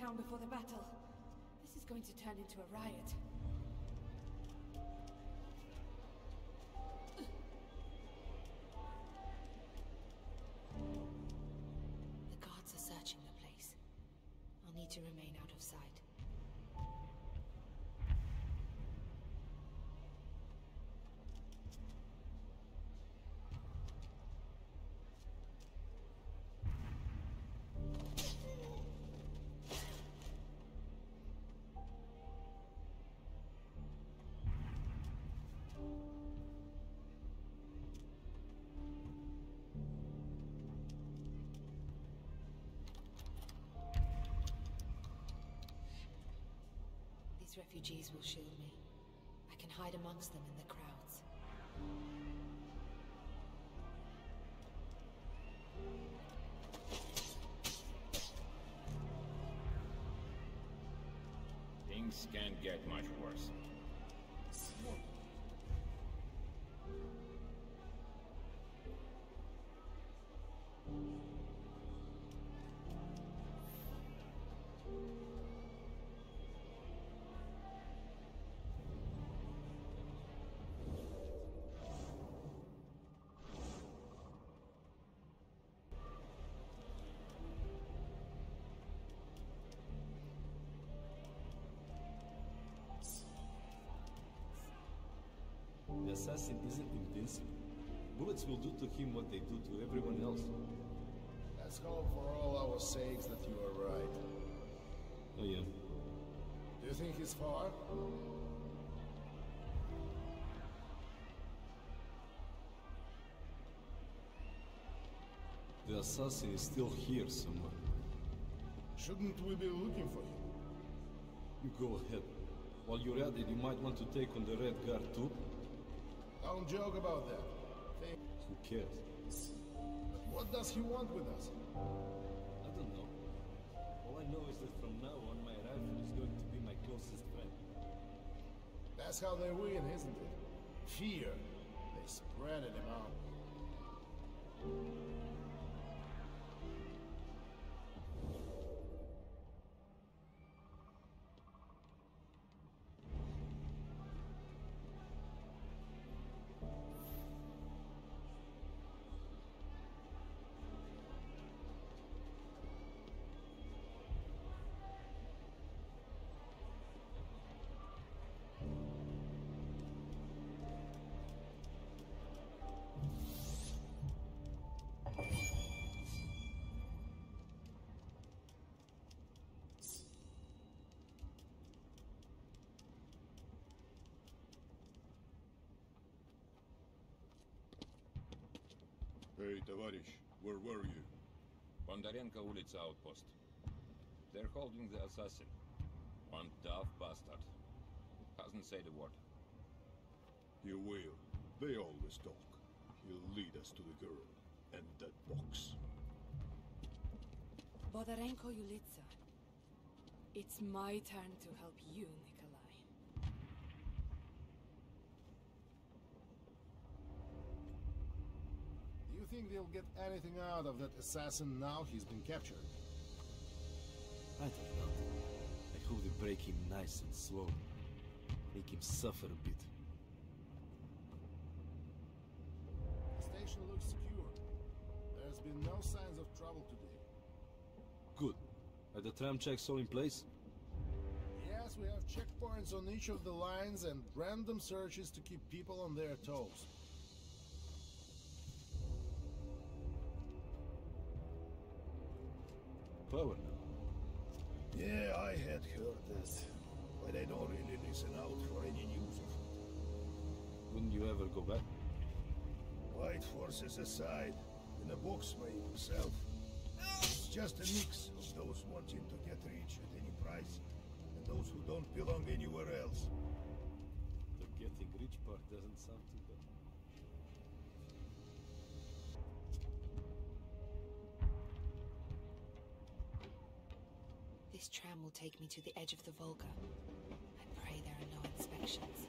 down before the battle. This is going to turn into a riot. The guards are searching the place. I'll need to remain out of sight. These refugees will shield me. I can hide amongst them in the crowds. Things can't get much worse. The assassin isn't invincible. Bullets will do to him what they do to everyone else. Let's hope for all our sakes that you are right. Oh yeah. Do you think he's far? The assassin is still here somewhere. Shouldn't we be looking for him? You go ahead. While you're at it, you might want to take on the Red Guard too. Don't joke about that. Who cares? But what does he want with us? I don't know. All I know is that from now on, my rifle is going to be my closest friend. That's how they win, isn't it? Fear. They spread it out. Hey, Tavarish, where were you? Bondarenko Ulitsa outpost. They're holding the assassin. One tough bastard. Hasn't said a word. He will. They always talk. He'll lead us to the girl and that box. Bondarenko Ulitsa. It's my turn to help you, Nikolai. Do you think they'll get anything out of that assassin now he's been captured? I don't know. I hope they break him nice and slow. Make him suffer a bit. The station looks secure. There's been no signs of trouble today. Good. Are the tram checks all in place? Yes, we have checkpoints on each of the lines and random searches to keep people on their toes. Power now. Yeah, I had heard that. But I don't really listen out for any news of it. Wouldn't you ever go back? White forces aside, in a box by himself. It's just a mix of those wanting to get rich at any price, and those who don't belong anywhere else. The getting rich part doesn't sound too bad. This tram will take me to the edge of the Volga. I pray there are no inspections.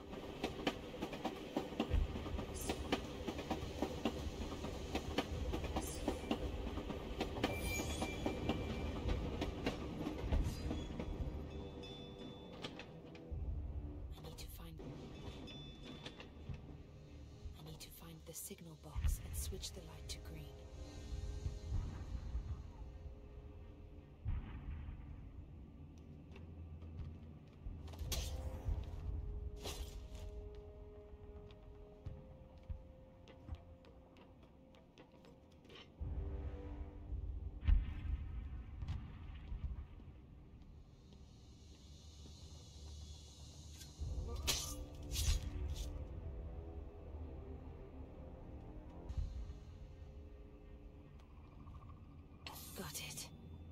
signal box and switch the light to green. Got it.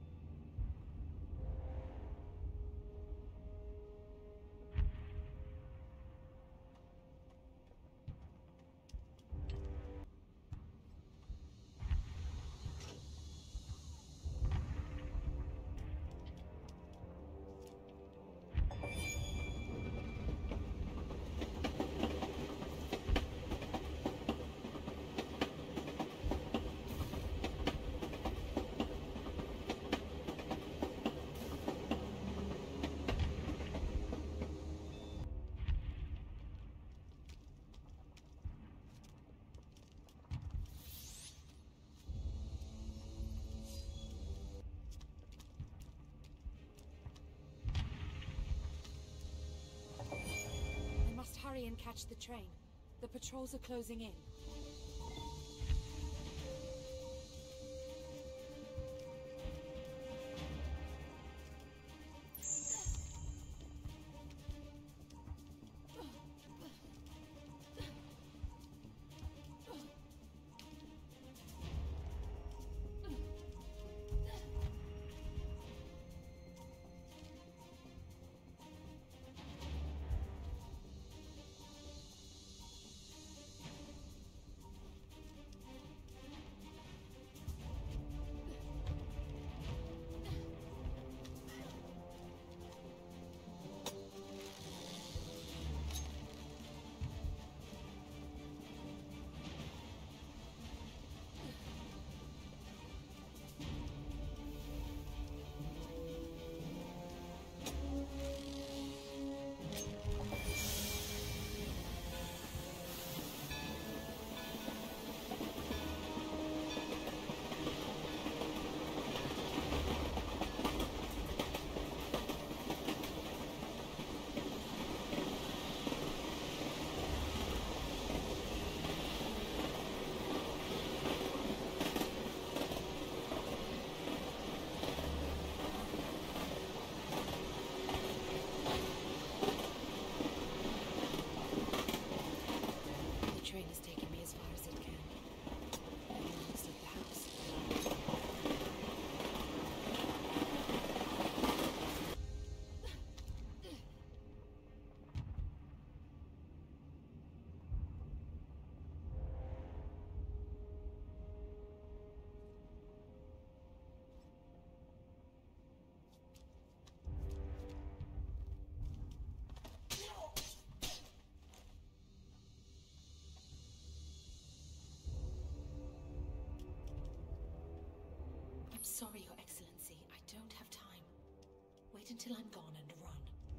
Hurry and catch the train. The patrols are closing in. Sorry, Your Excellency. I don't have time. Wait until I'm gone and run.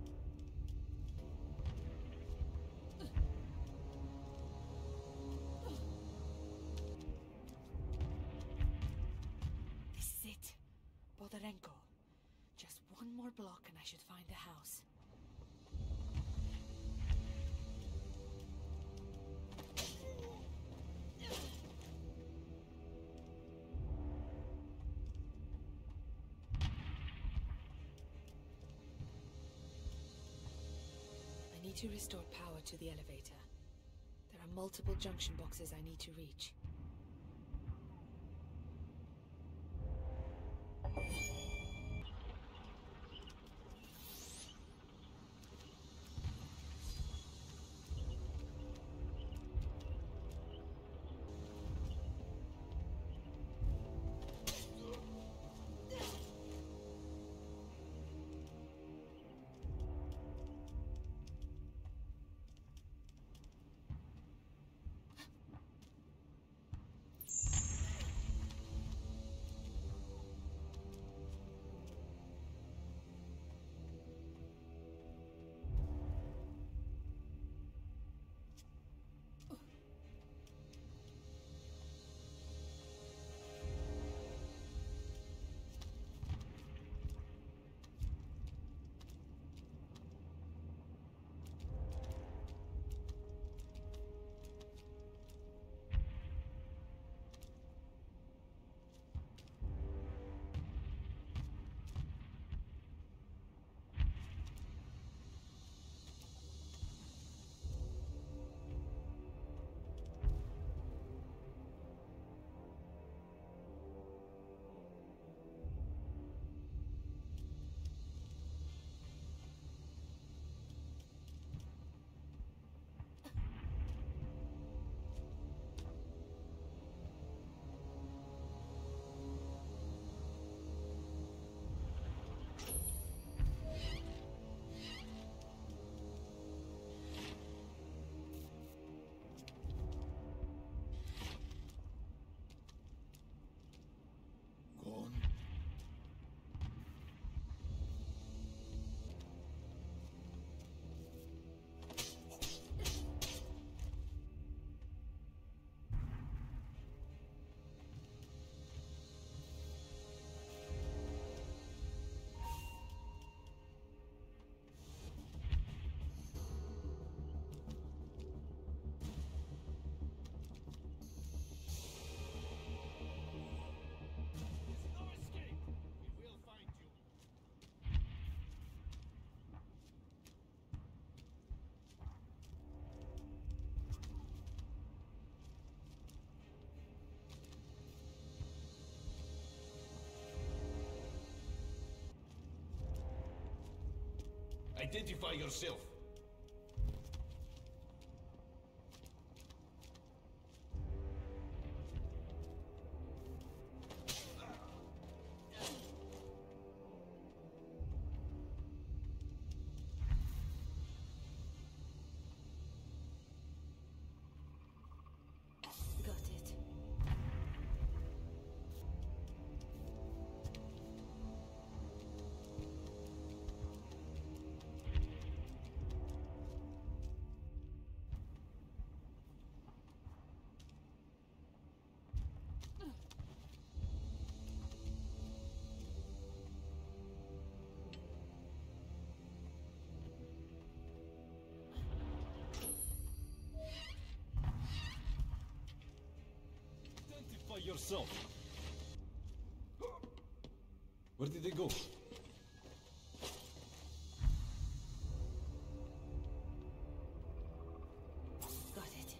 This is it. Bodarenko. Just one more block and I should find the house. I need to restore power to the elevator. There are multiple junction boxes I need to reach. Identify yourself. Got it. Identify yourself. Where did they go? Got it.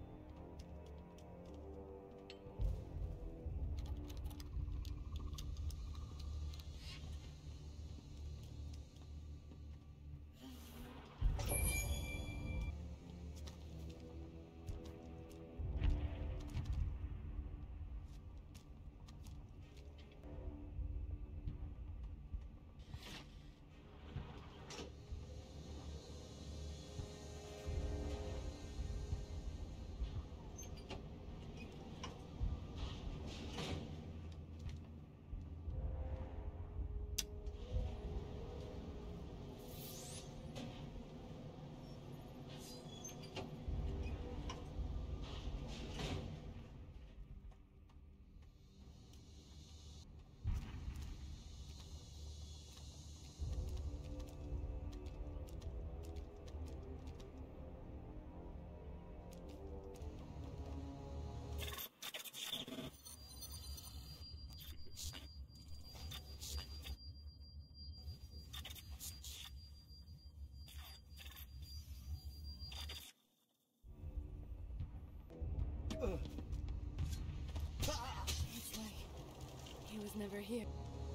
It's like he was never here.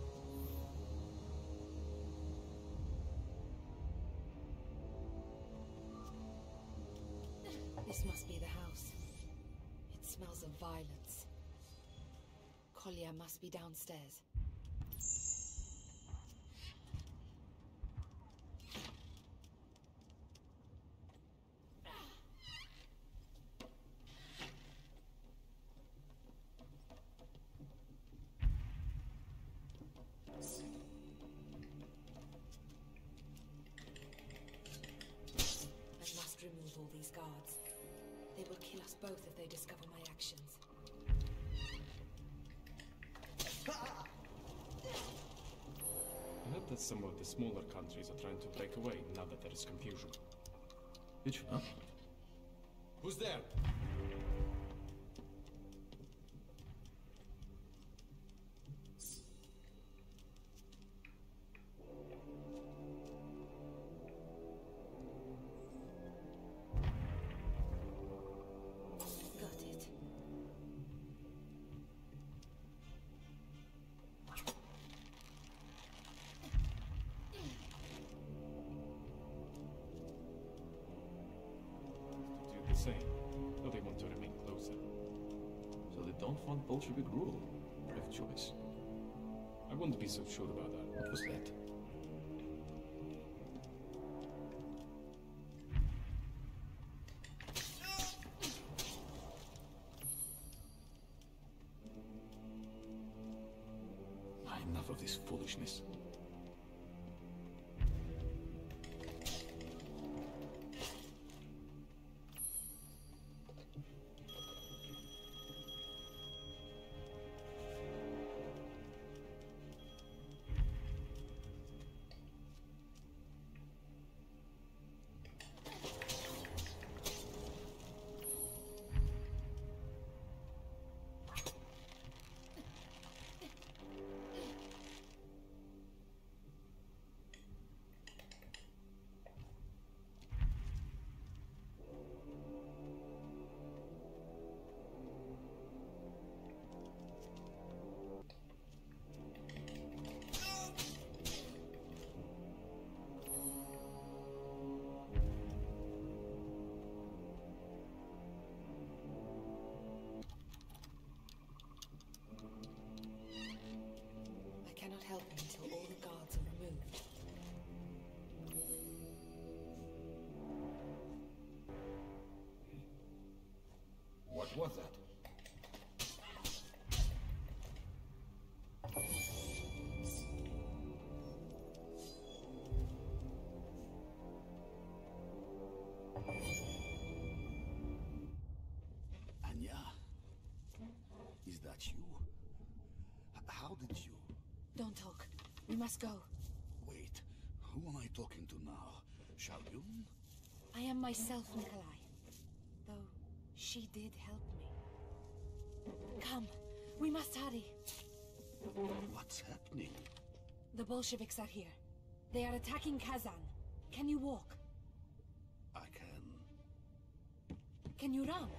This must be the house. It smells of violence. Kolya must be downstairs. I must remove all these guards. They will kill us both if they discover my actions. I heard that some of the smaller countries are trying to break away now that there is confusion. Bitch, huh? Who's there? Got it. Do the same, though they want to remain closer. So they don't want Bolshevik rule. Brave choice. I wouldn't be so sure about that. What was that? Enough of this foolishness. What's that? Anya? Is that you? How did you... Don't talk. We must go. Wait, who am I talking to now? Xiaoyun? I am myself, Nikolai. Though, she did help me. Come, we must hurry. What's happening? The Bolsheviks are here. They are attacking Kazan. Can you walk? I can... Can you run?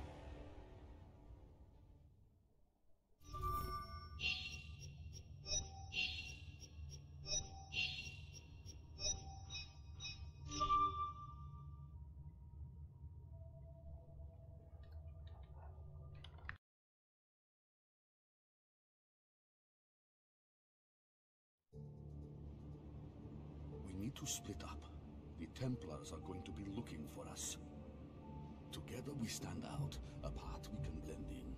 We need to split up. The Templars are going to be looking for us. Together we stand out. Apart we can blend in.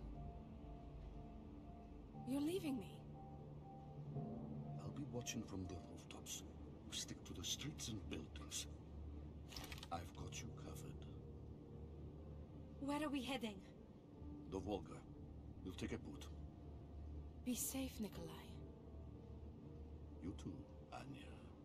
You're leaving me. I'll be watching from the rooftops. You stick to the streets and buildings. I've got you covered. Where are we heading? The Volga. We'll take a boat. Be safe, Nikolai. You too, Anya.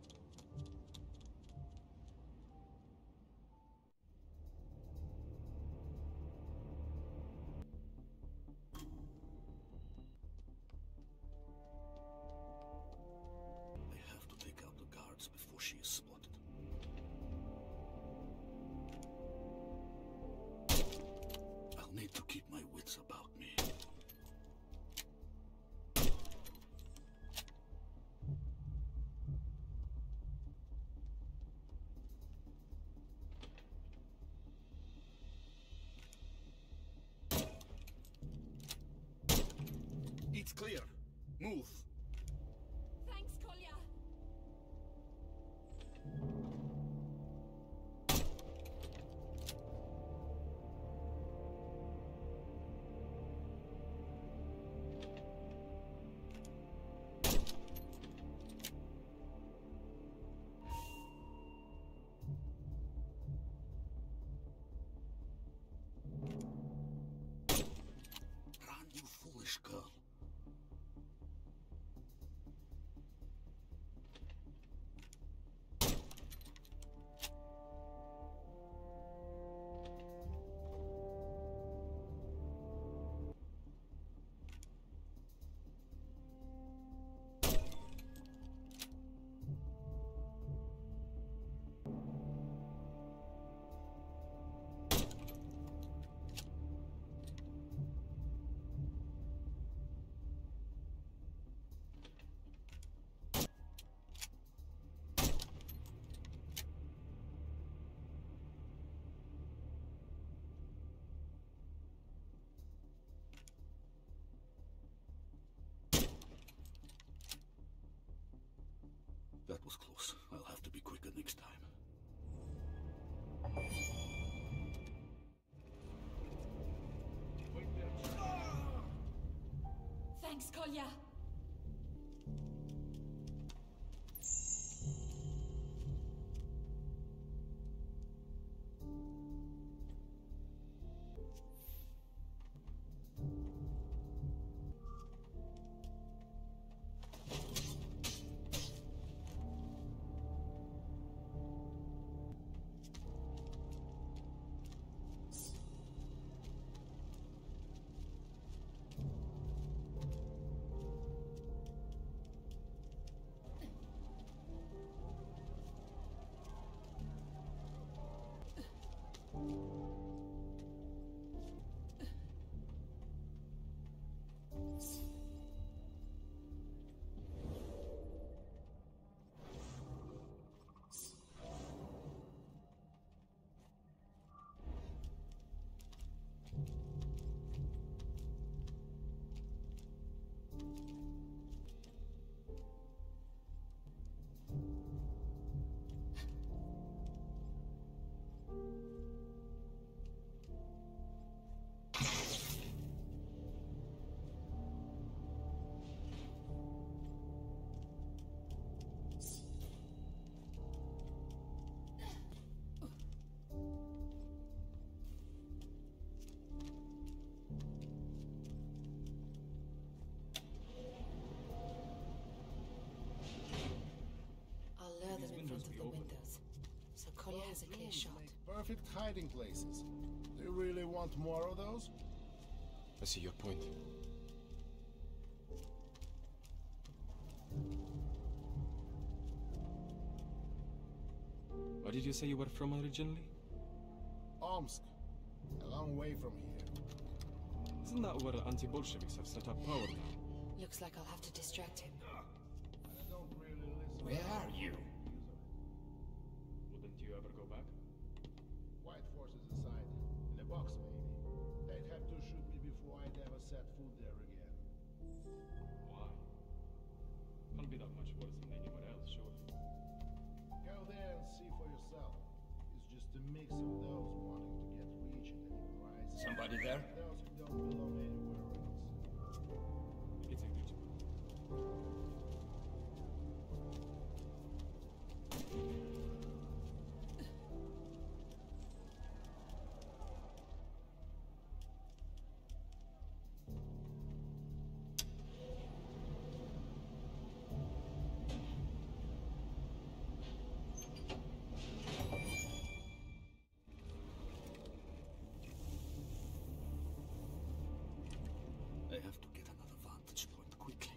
I have to take out the guards before she is spotted. I'll need to keep my wits about me. It's clear. Move. Thanks, Kolya. Run, you foolish girl. That was close. I'll have to be quicker next time. Thanks, Kolya. hiding places. Do you really want more of those? I see your point. Where did you say you were from originally? Omsk. A long way from here. Isn't that where anti-Bolsheviks have set up power now? Looks like I'll have to distract him. I don't really listen. Where are you? Wouldn't you ever go back? White forces aside. In a box, maybe. They'd have to shoot me before I'd ever set foot there again. Why? Can't be that much worse than anywhere else, surely. Go there and see for yourself. It's just a mix of those wanting to get rich at any price. Somebody there? And those who don't belong anywhere else. It's a good. I have to get another vantage point quickly.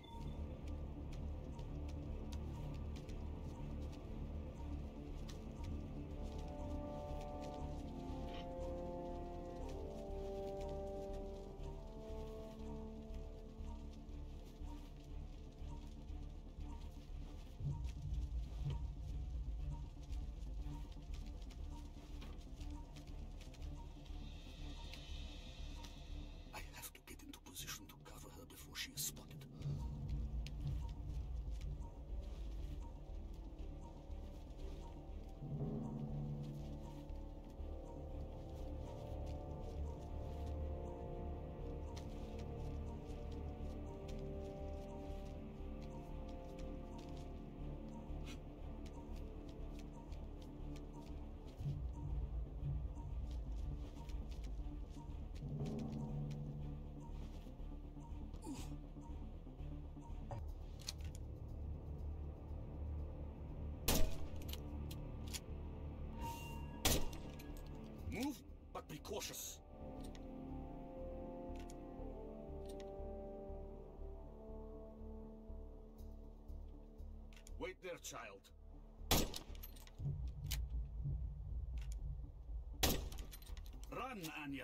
I have to get into position to cover her before she is spotted. Move, but be cautious. Wait there, child. Run, Anya.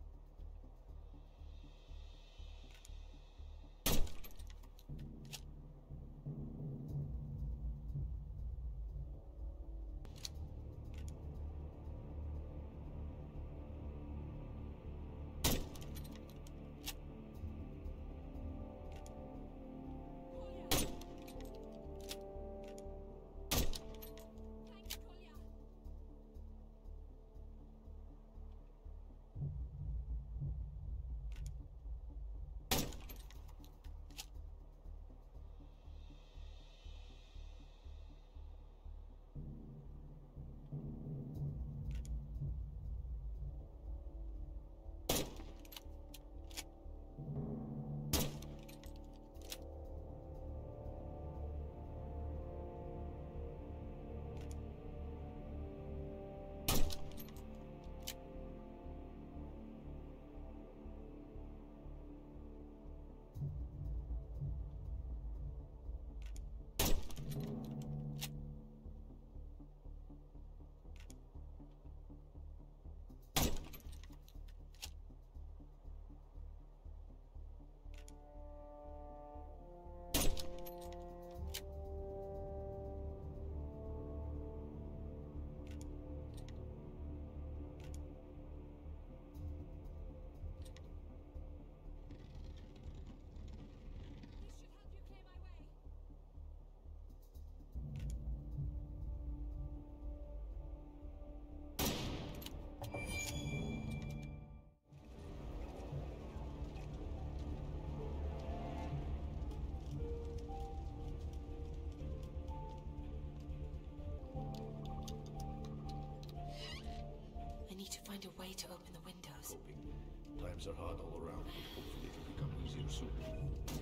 need to find a way to open the windows. Coping. Times are hard all around, but hopefully it'll become easier soon.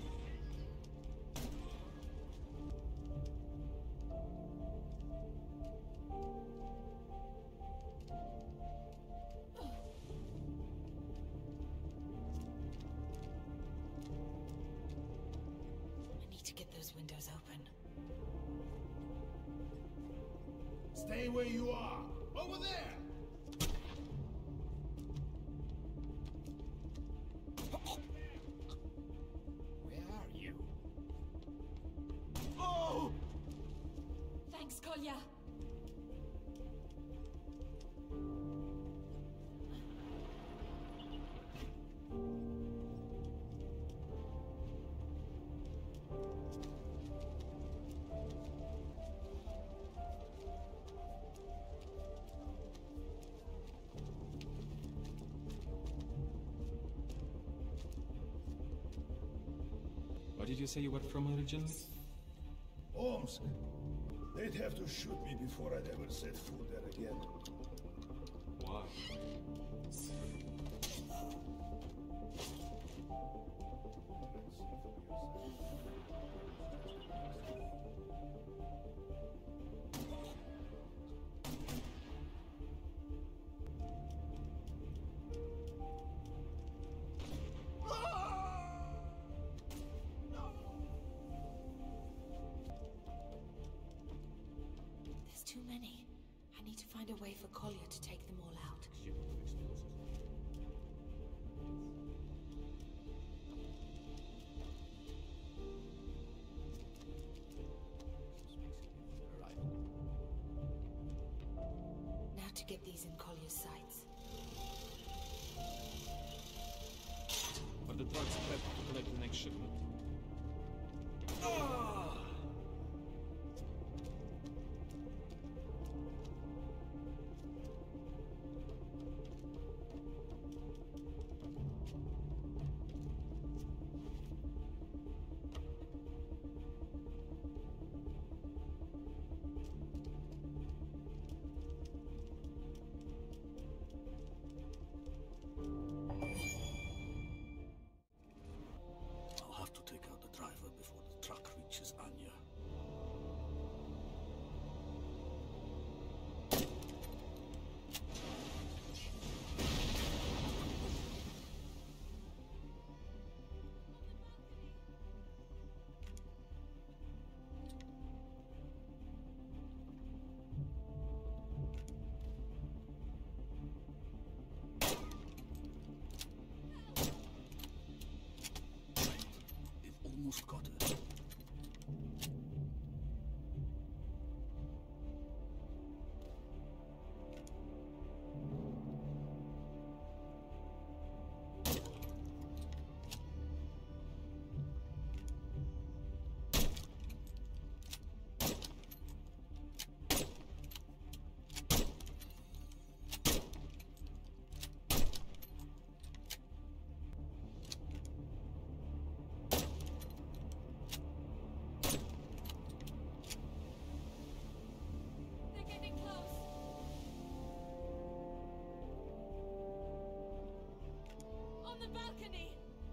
Stay where you are! Over there! Where are you? Oh! Thanks, Kolya. Where did you say you were from originally? Omsk. They'd have to shoot me before I'd ever set foot there again. Why? There's too many. I need to find a way for Kolya to take them all out. Now to get these in Kolya's sights. Are the trucks prepped to collect the next shipment? I'll have to take out the driver before the truck reaches Anya. They've almost got it. They're getting close. On the balcony.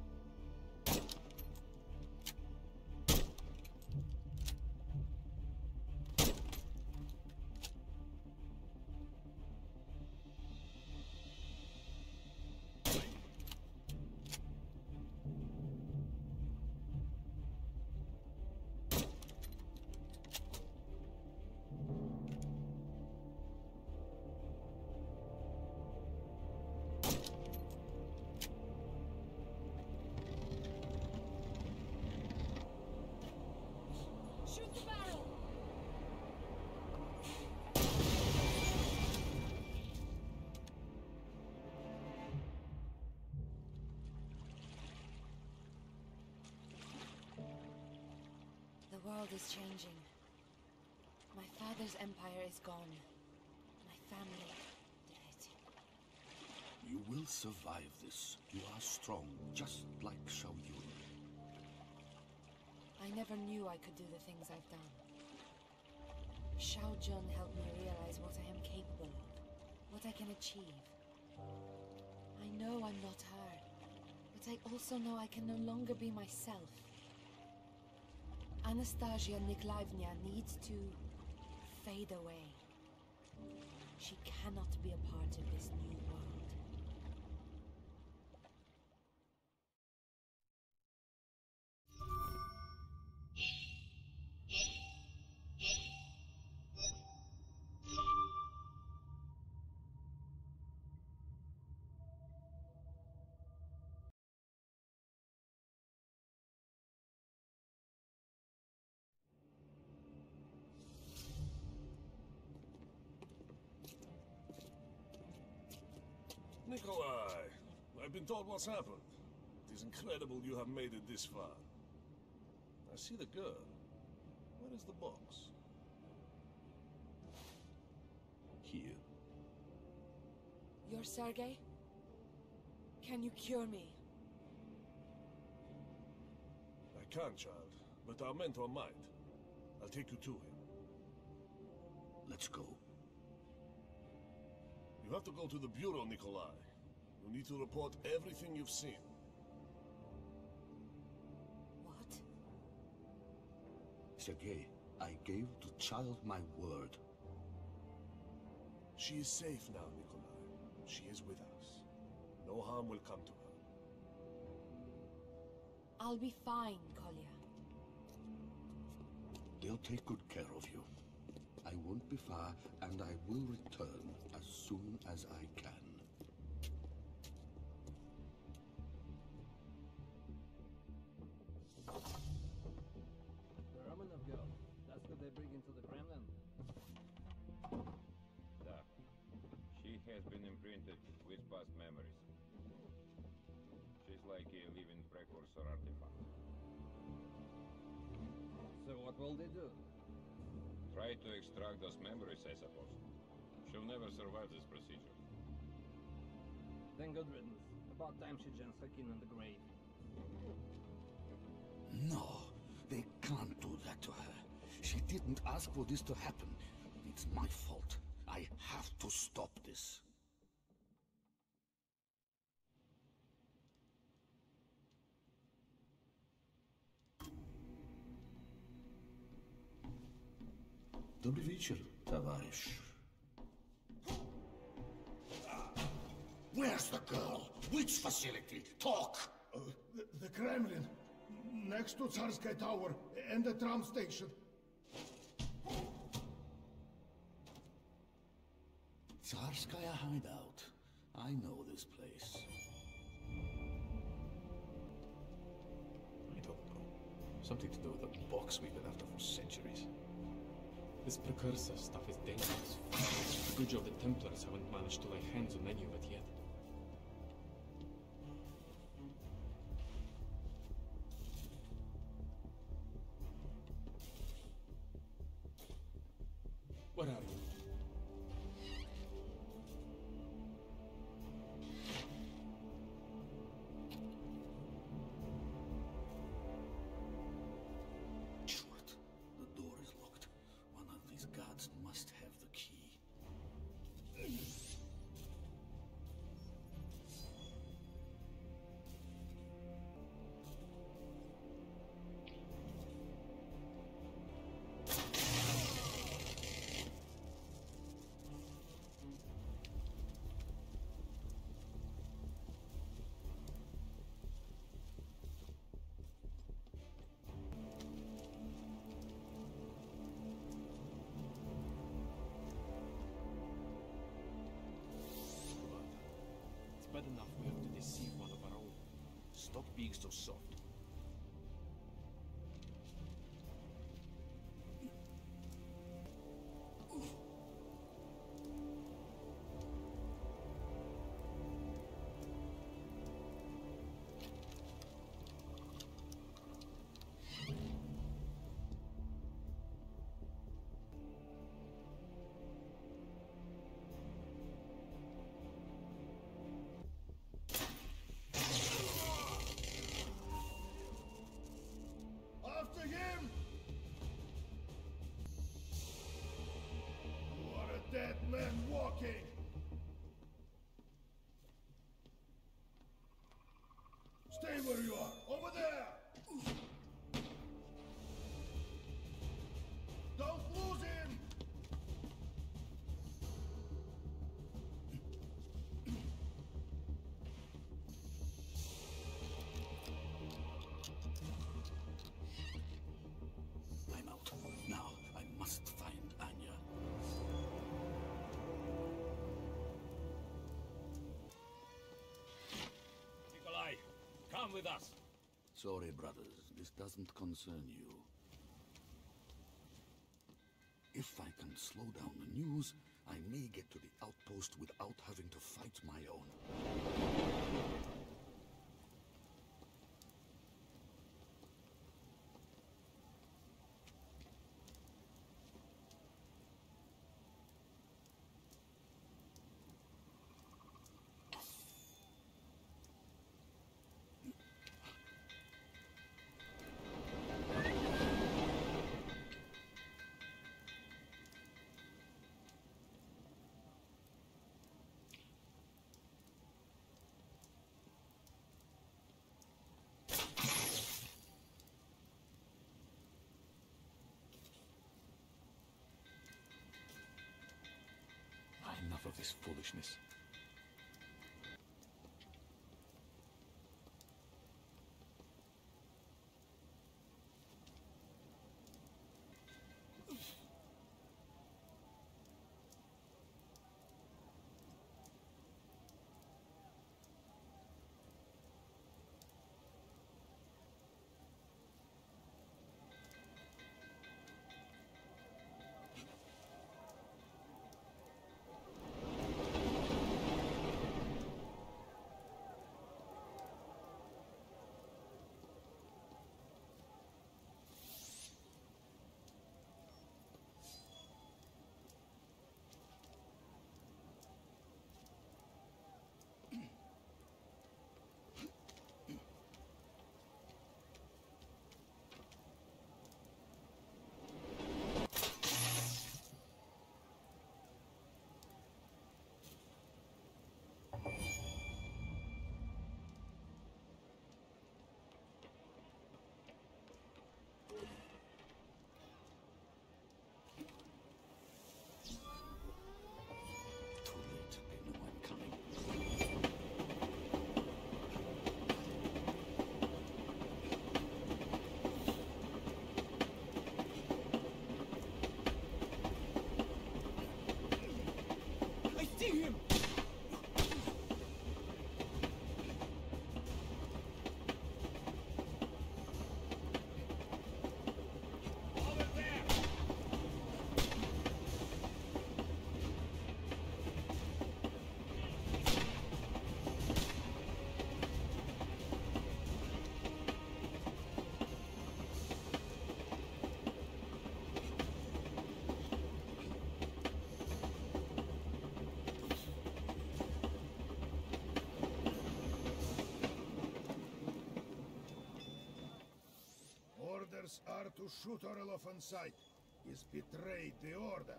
Shoot the barrel. The world is changing. My father's empire is gone. My family dead. You will survive this. You are strong, just like Xiao Yun. I never knew I could do the things I've done. Xiao Jun helped me realize what I am capable of, what I can achieve. I know I'm not her, but I also know I can no longer be myself. Anastasia Nikolaevna needs to fade away. She cannot be a part of this new world. been told what's happened. It is incredible you have made it this far. I see the girl. Where is the box? Here. You're Sergei? Can you cure me? I can't, child, but our mentor might. I'll take you to him. Let's go. You have to go to the Bureau, Nikolai. You need to report everything you've seen. What? Sergei, I gave the child my word. She is safe now, Nikolai. She is with us. No harm will come to her. I'll be fine, Kolya. They'll take good care of you. I won't be far, and I will return as soon as I can. The Romanov girl. That's what they bring into the Kremlin. Da. She has been imprinted with past memories. She's like a living precursor artifact. So what will they do? Try to extract those memories, I suppose. She'll never survive this procedure. Then good riddance. About time she joins Hakin in the grave. No, they can't do that to her. She didn't ask for this to happen. It's my fault. I have to stop this. Dobry wieczór, towarzysz. Where's the girl? Which facility? Talk! The Kremlin. Next to Tsarskaya Tower and the tram station. Tsarskaya hideout. I know this place. I don't know. Something to do with a box we've been after for centuries. This precursor stuff is dangerous. The good job the Templars haven't managed to lay hands on any of it yet. What are you? Short. The door is locked. One of these guards must have the key. It's bad enough we have to deceive one of our own. Stop being so soft. After him! You are a dead man walking! Stay where you are! Over there! Don't lose him! I'm out. Now, I must find Anya. Nikolai, come with us. Sorry, brothers. This doesn't concern you. If I can slow down the news, I may get to the outpost without having to fight my own. this foolishness. Orders are to shoot Orlov on sight. He's betrayed the order.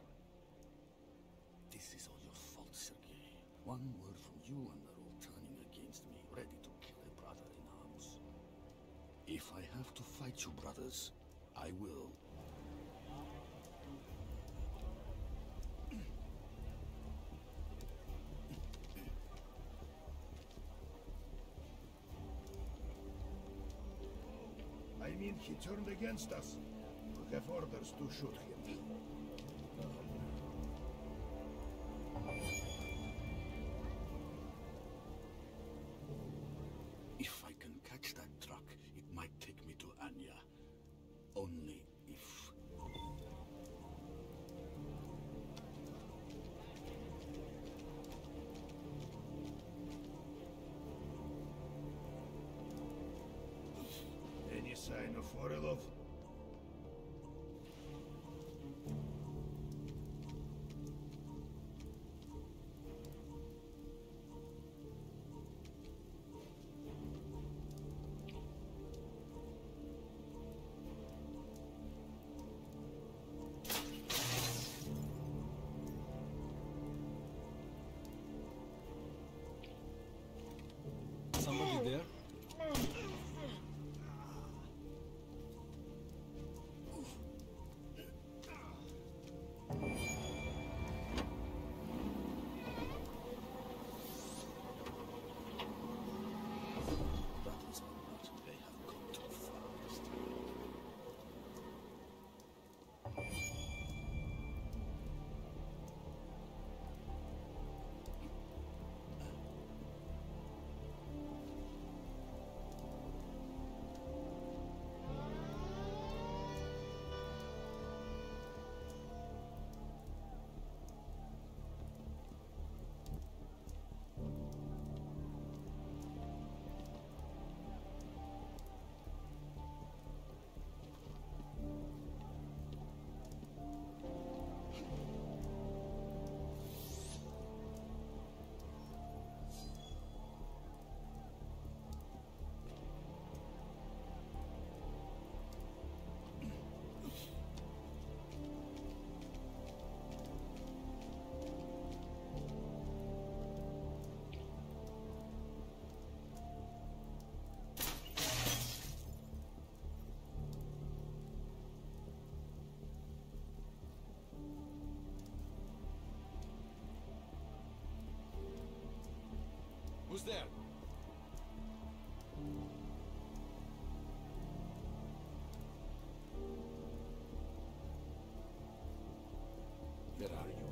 This is all your fault, Sergei. One word from you and they're all turning against me, ready to kill a brother in arms. If I have to fight you, brothers, I will. I mean, he turned against us. We have orders to shoot him. If I can catch that truck, it might take me to Anya. Only if... Any sign of Orlov? Somebody there? there? Where are you?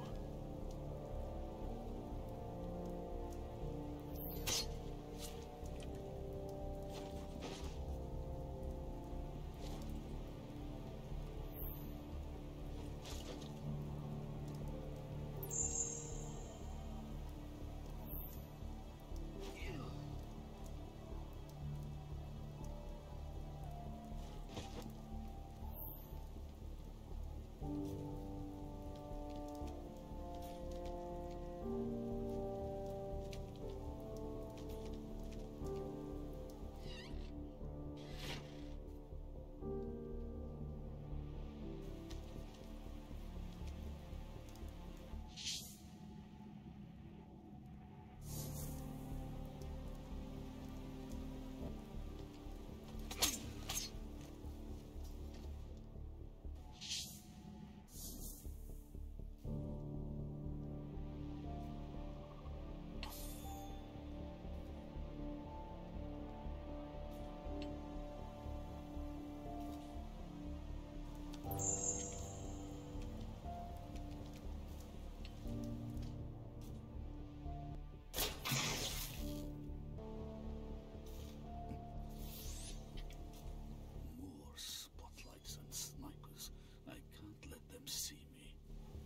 More spotlights and snipers. I can't let them see me.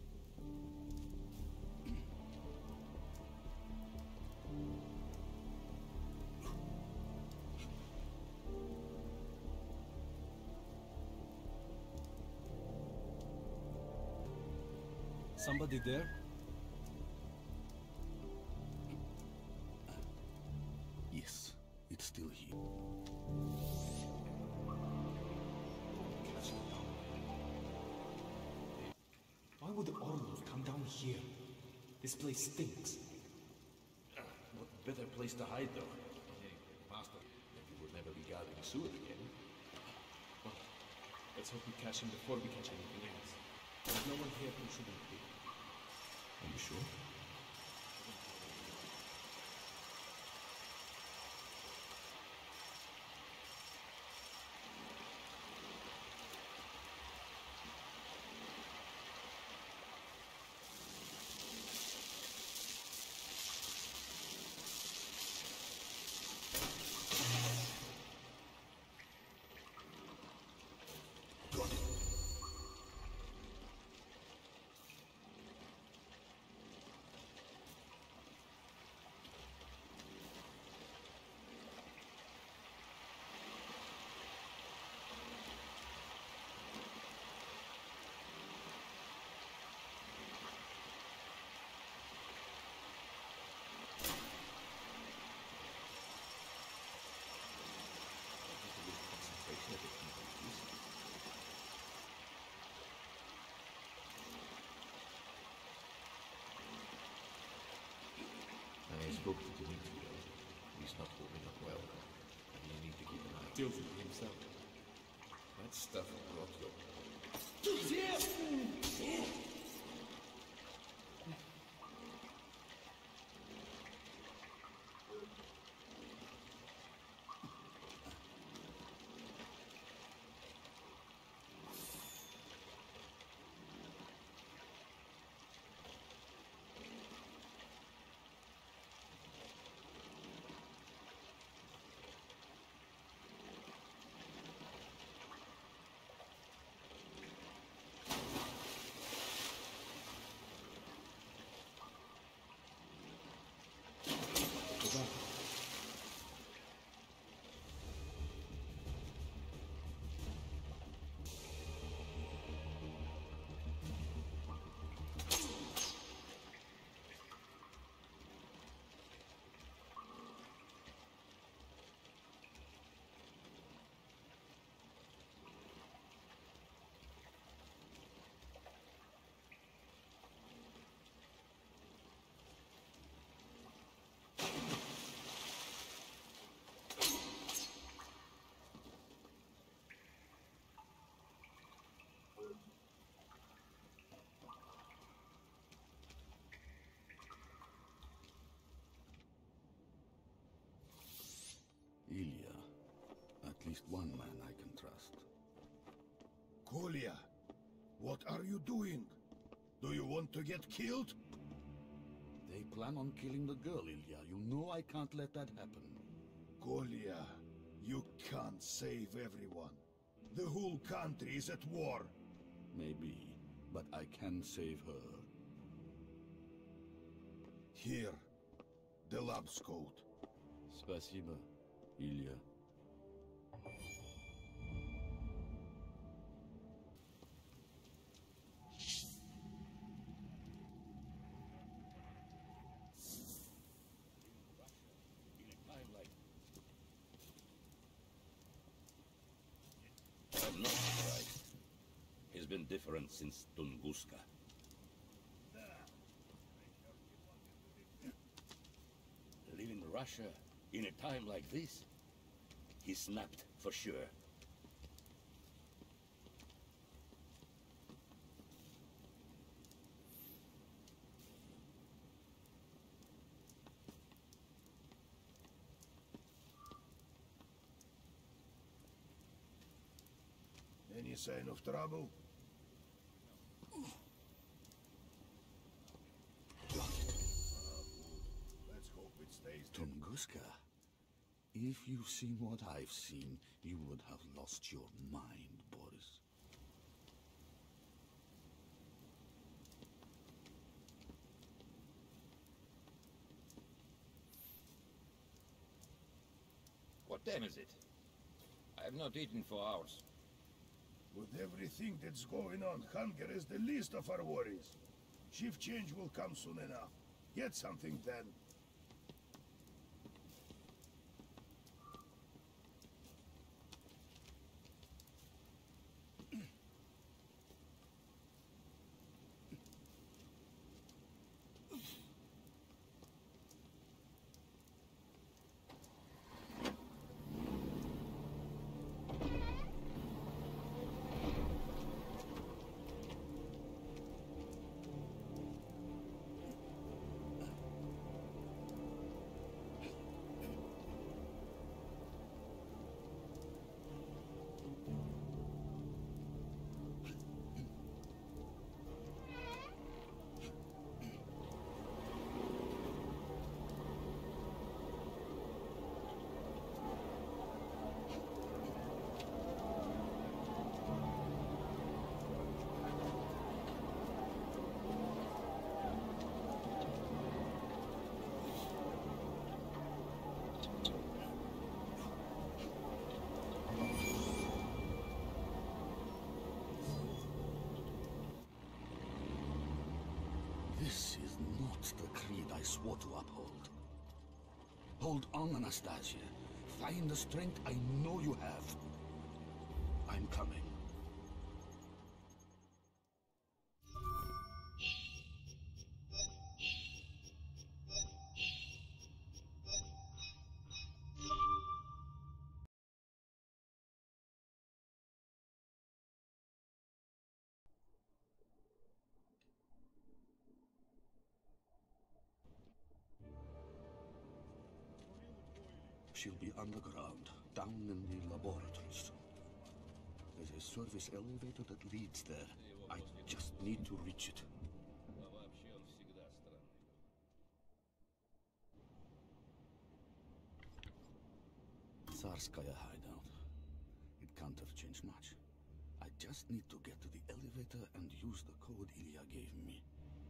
Somebody there? Yes, it's still here. Why would Orlov come down here? This place stinks. What better place to hide, though? Hey, Master, maybe we'll never be guarding Seward again. Well, let's hope we catch him before we catch anything else. There's no one here who shouldn't be. Are you sure? I spoke to Dimitri. He's not holding up well. And you need to keep an eye. Deals with himself. That stuff brought your... least one man I can trust. Kolya, what are you doing? Do you want to get killed? They plan on killing the girl, Ilya. You know I can't let that happen. Kolya, you can't save everyone. The whole country is at war. Maybe, but I can save her. Here, the lab's code. Спасибо, Ilya. I'm not surprised. He's been different since Tunguska. Leaving Russia in a time like this? He snapped for sure. Any sign of trouble? Let's hope it stays there. Tunguska, if you've seen what I've seen, you would have lost your mind, Boris. What time is it? I have not eaten for hours. With everything that's going on, hunger is the least of our worries. Shift change will come soon enough. Get something then. This is not the creed I swore to uphold. Hold on, Anastasia. Find the strength I know you have. I'm coming. She'll be underground, down in the laboratories. There's a service elevator that leads there. I just need to reach it. Tsarskaya hideout. It can't have changed much. I just need to get to the elevator and use the code Ilya gave me.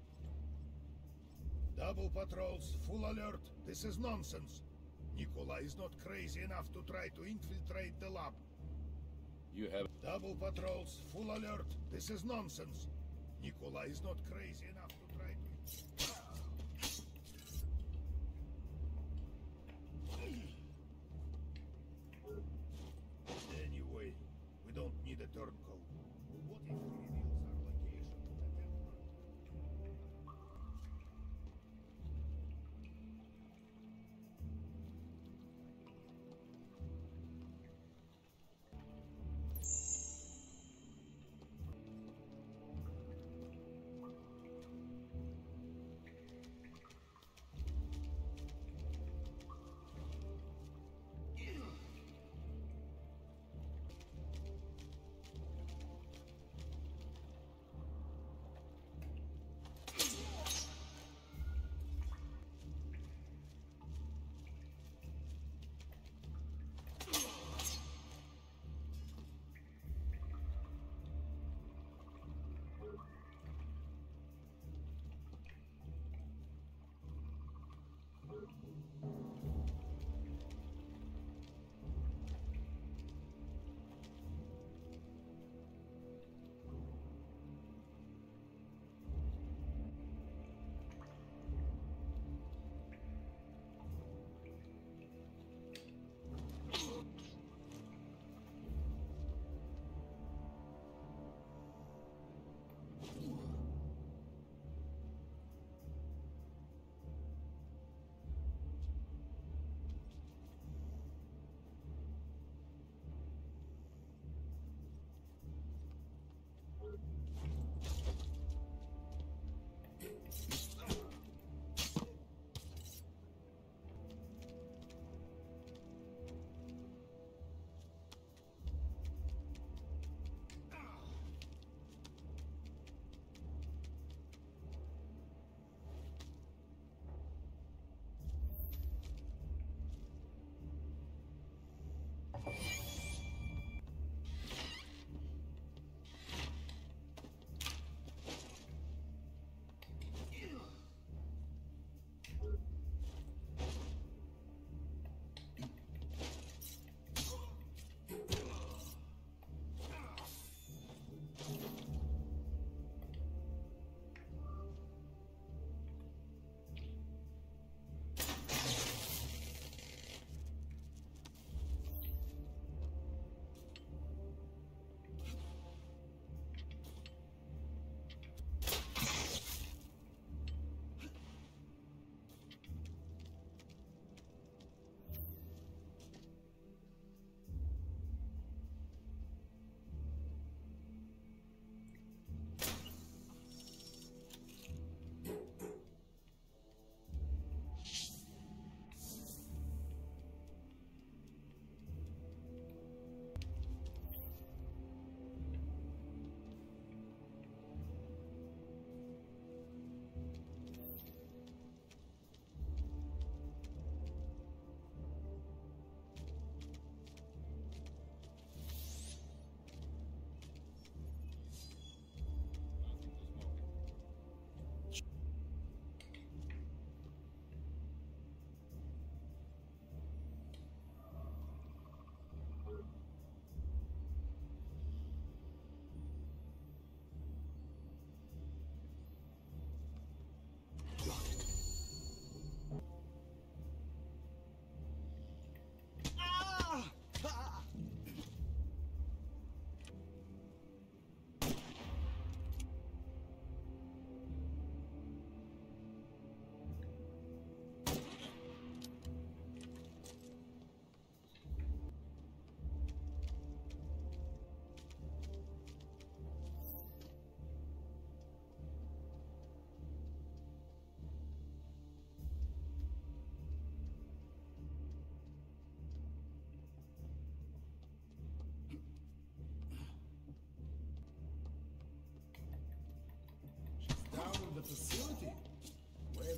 Double patrols, full alert. This is nonsense. Nikolai is not crazy enough to try to infiltrate the lab. You have... Double patrols, full alert. This is nonsense. Nikolai is not crazy enough to try to... Anyway, we don't need a turncoat. What if he reveals our location to the Templar?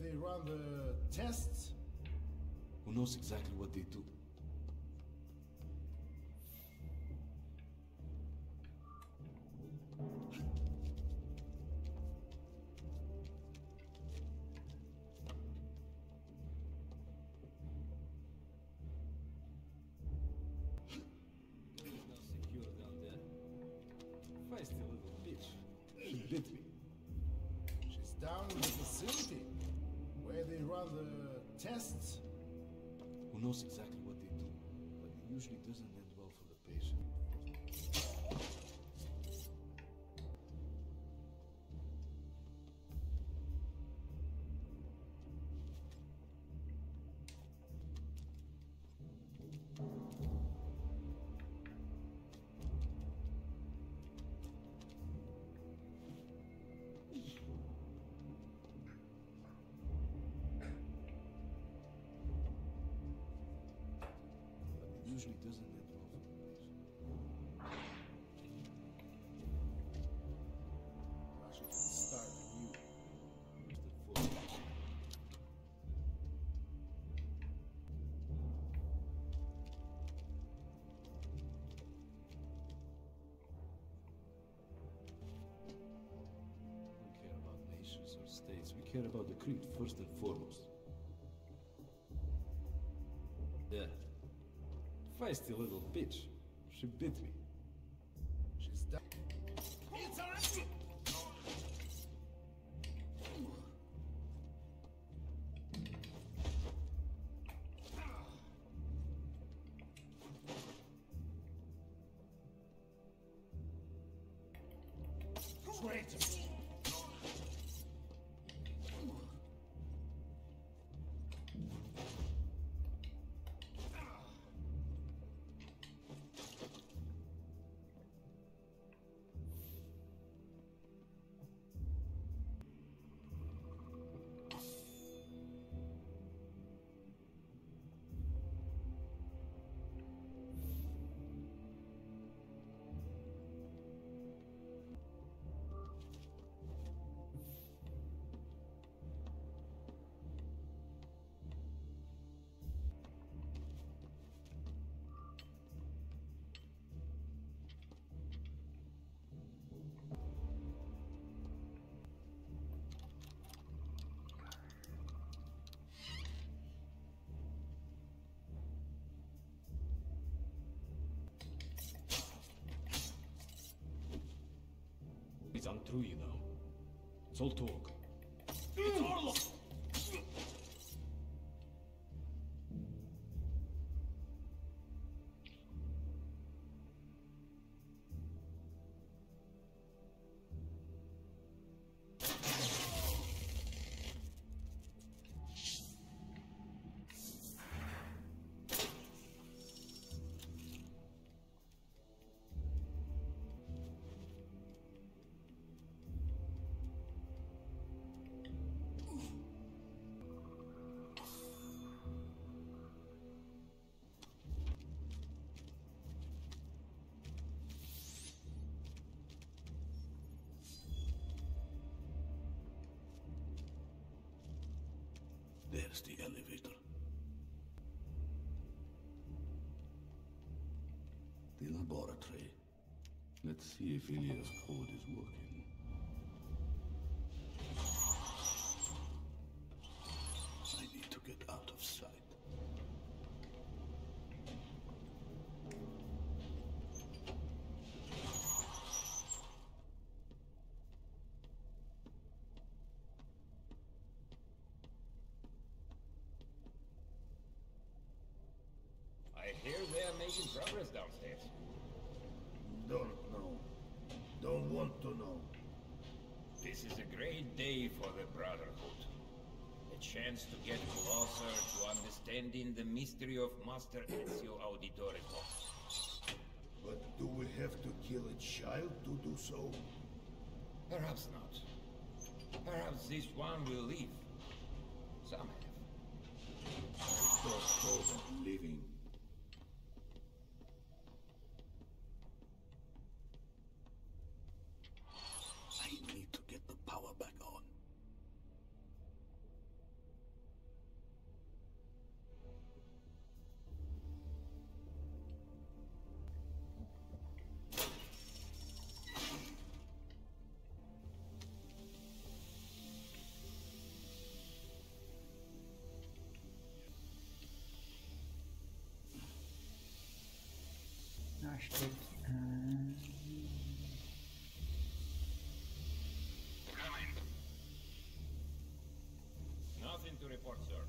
they run the tests? Who knows exactly what they do? Feisty little bitch. She bit me. She's down in the facility, where they run the tests. Who knows exactly what they do, but it usually doesn't end well for the patient. Usually doesn't end well for the patient. Russia can start anew. We don't care about nations or states. We care about the creed first and foremost. Yeah. Feisty little bitch. She bit me. She's down. Traitors! It's untrue, you know. It's all talk. It's Orlok! There's the elevator. The laboratory. Let's see if Ilya's code is working. I need to get out of sight. I hear they're making progress downstairs. Don't know. Don't want to know. This is a great day for the Brotherhood. A chance to get closer to understanding the mystery of Master Ezio Auditore. But do we have to kill a child to do so? Perhaps not. Perhaps this one will live. Some have. I don't call that living. I need to get the power back on. Aștept. Nothing to report, sir.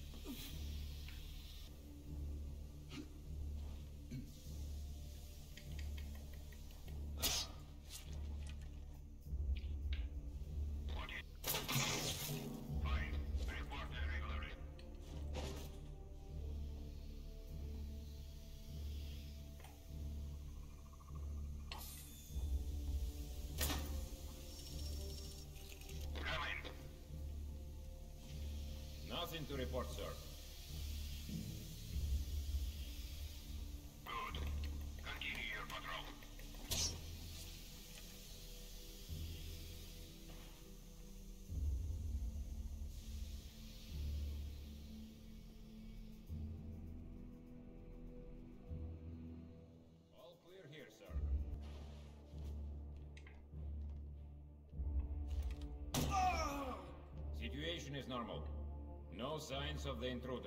Nothing to report, sir. Good. Continue your patrol. All clear here, sir. Situation is normal. No signs of the intruder.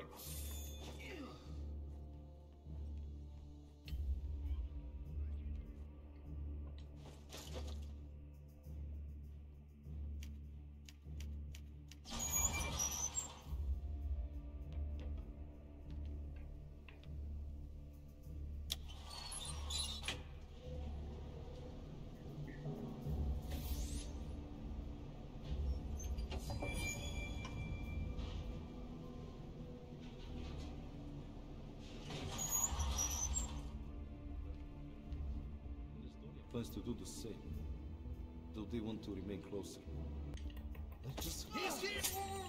Plans to do the same, though they want to remain closer. Let's just... He's here!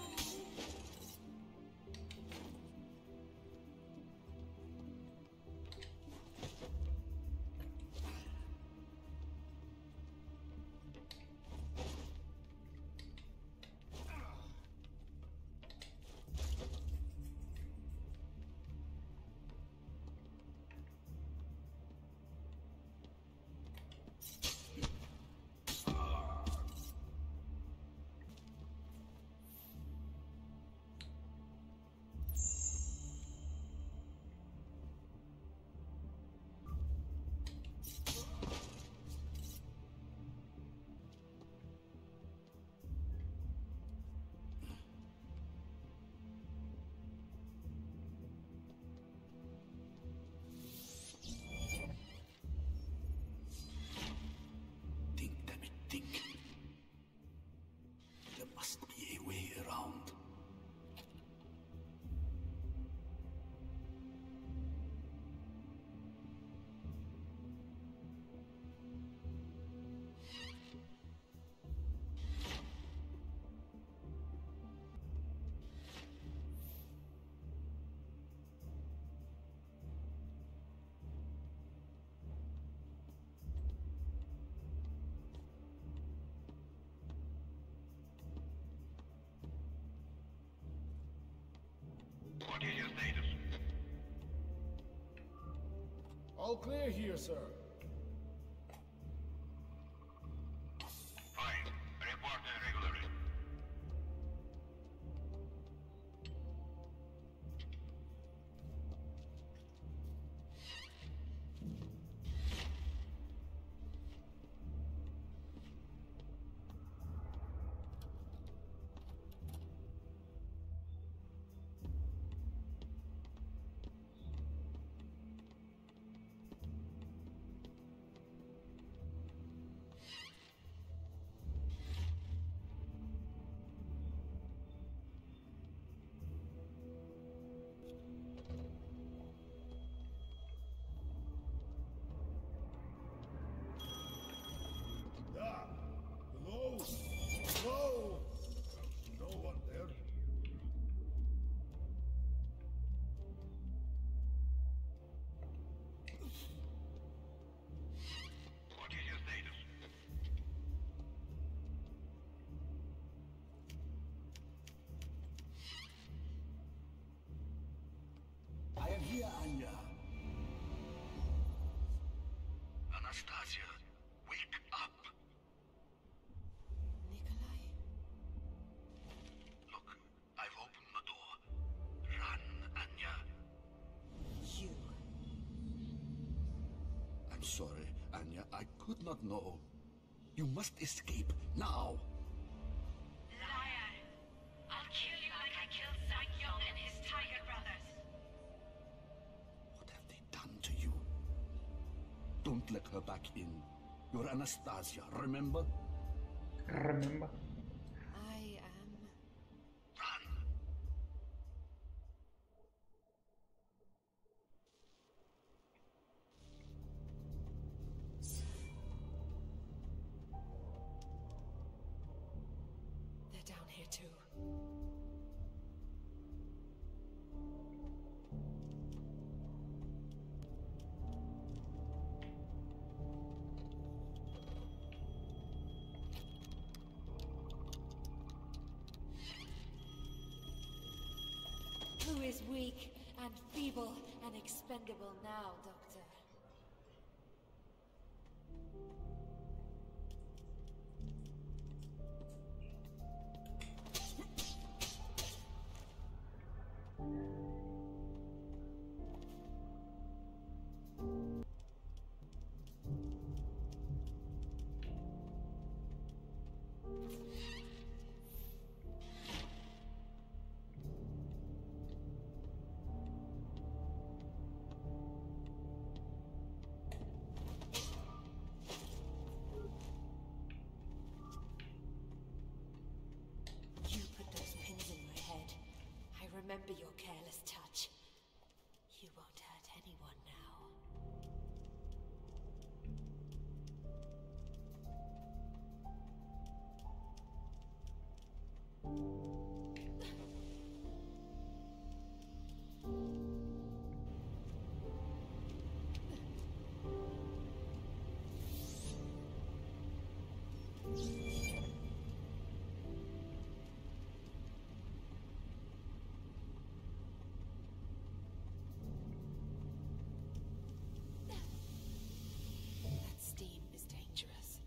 What is your status? All clear here, sir. Fine. Report regularly. Hello? Hello? No one there. What is your status? I am here, Anya. Anastasia, wake up. Nikolai? Look, I've opened the door. Run, Anya. You. I sorry, Anya. I could not know. You must escape now. Liar! I'll kill you like I killed Zhang Yong and his tiger brothers. What have they done to you? Don't let her back in. You're Anastasia, remember? Remember? I am... They're down here too. Who is weak and feeble and expendable now, Doctor? You put those pins in my head. I remember your careless touch. You won't hurt anyone now. That steam is dangerous.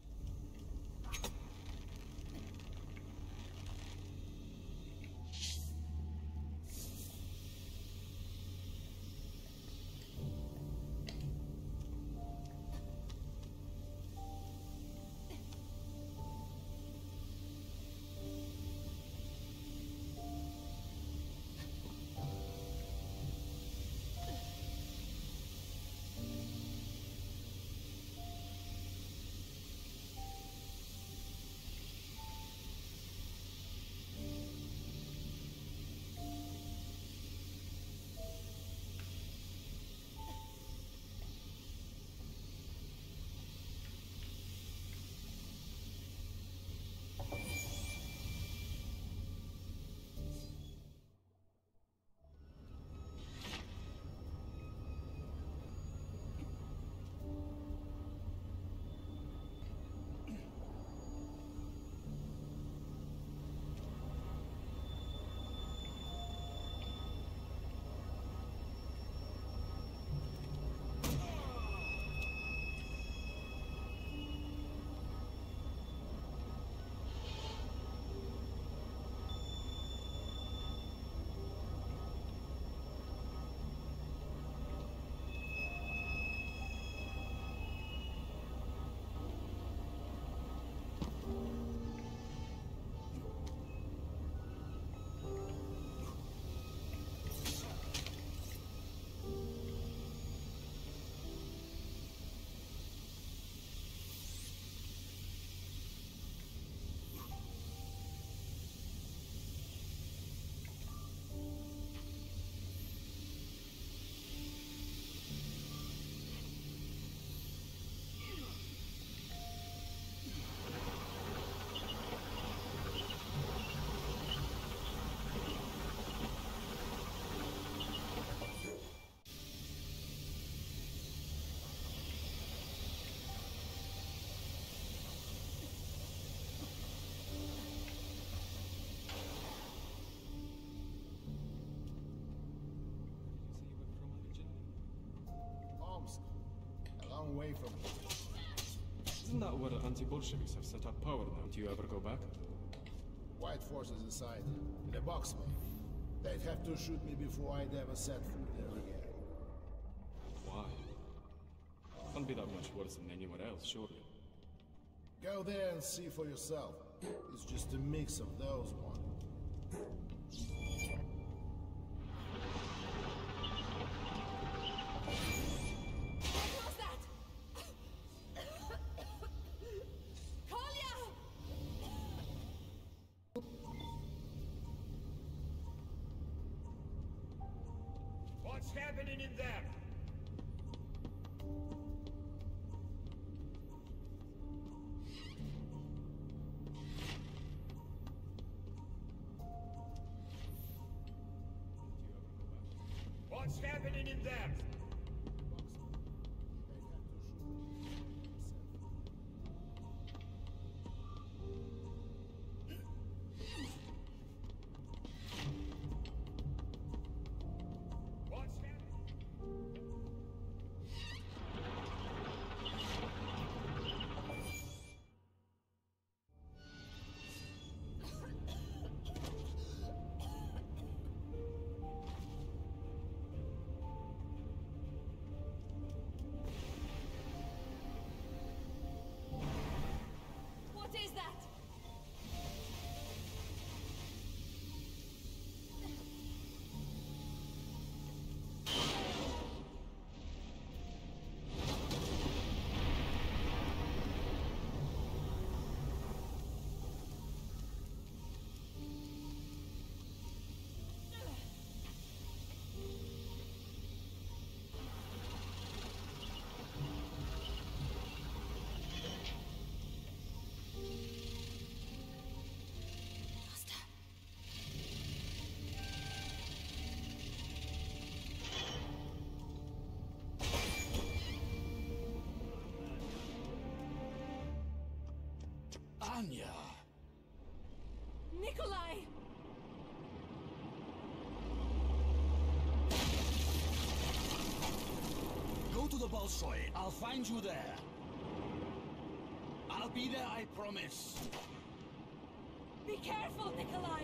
A long way from here. Isn't that where anti-Bolsheviks have set up power now? Do you ever go back? White forces aside, in a box, maybe. They'd have to shoot me before I'd ever set foot there again. Why? Can't be that much worse than anywhere else, surely. Go there and see for yourself. It's just a mix of those ones. What's happening in there? What's happening in there? What is that? Anya! Nikolai! Go to the Bolshoi. I'll find you there. I'll be there, I promise. Be careful, Nikolai!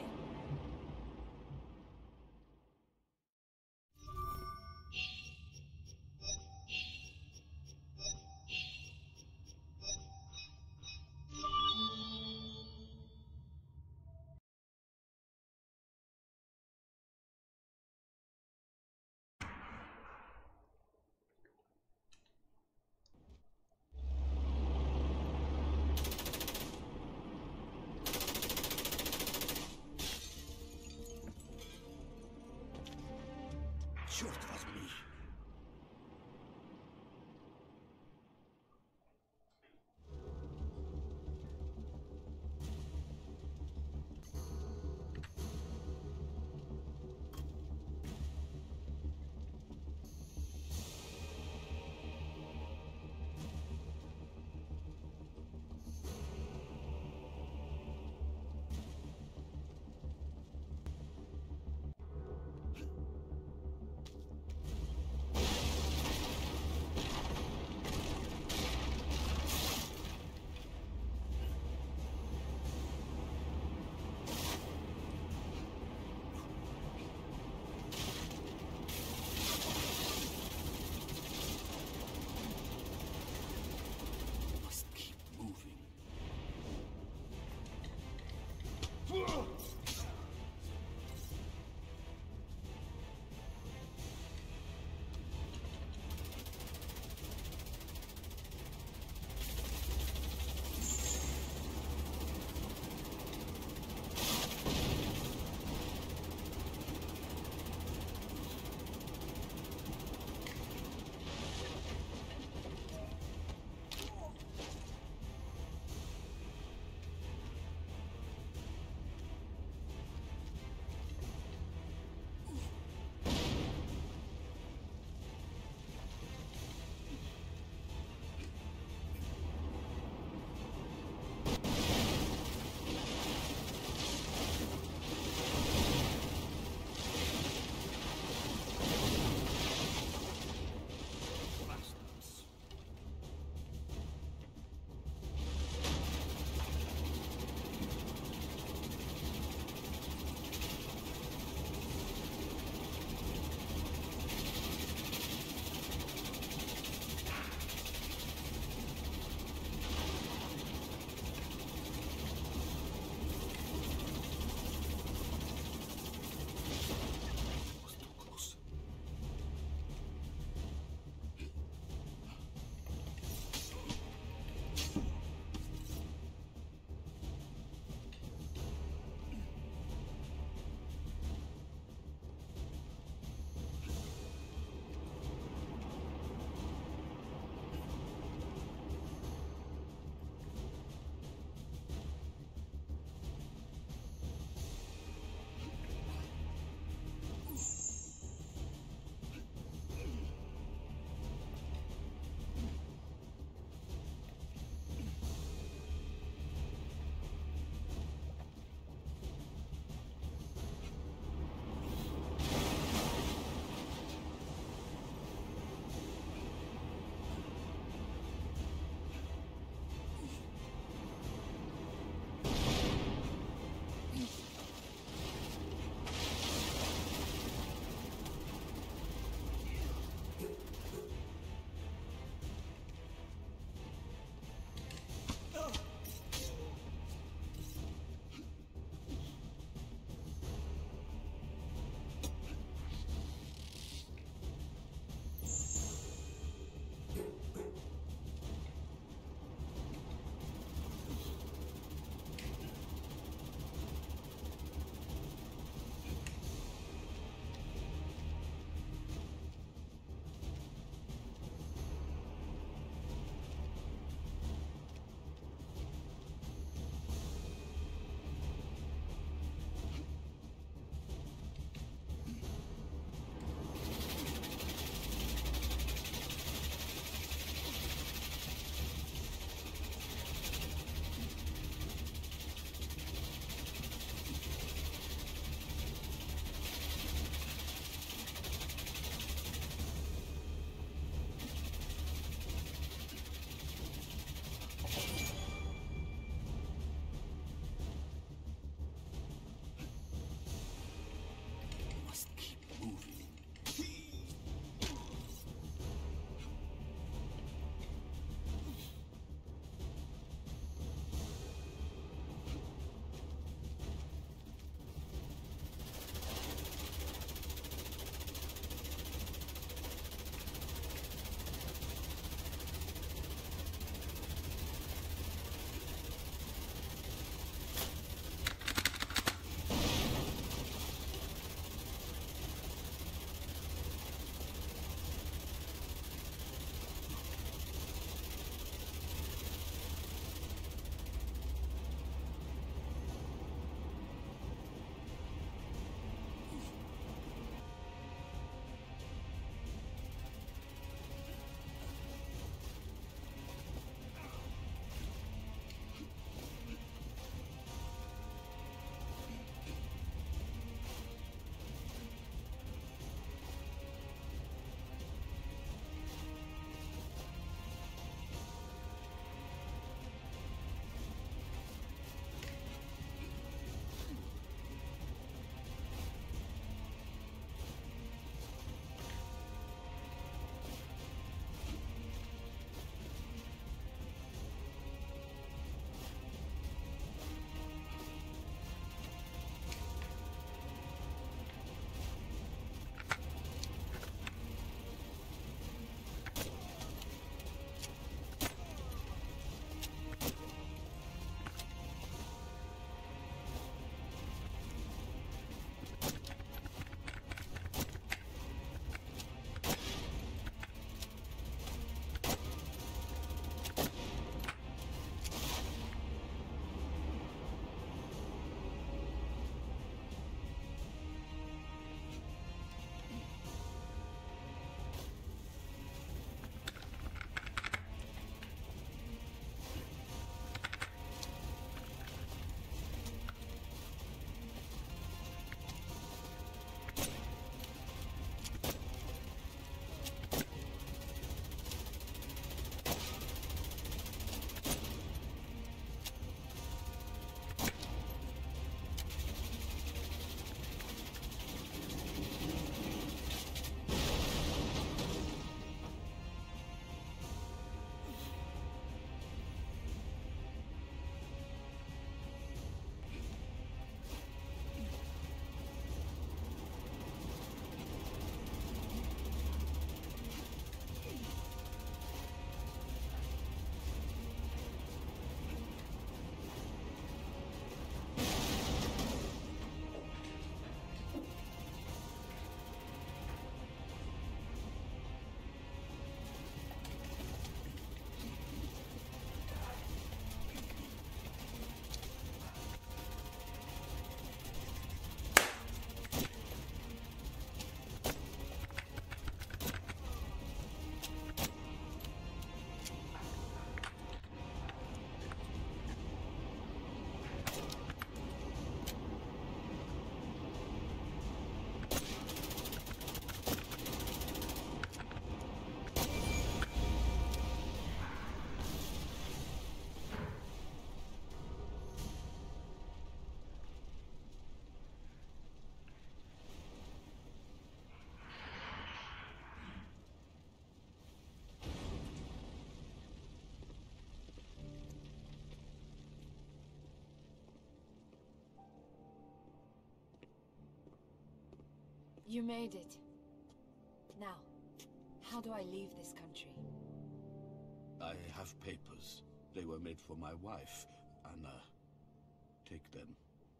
You made it. Now, how do I leave this country? I have papers. They were made for my wife, Anna. Take them.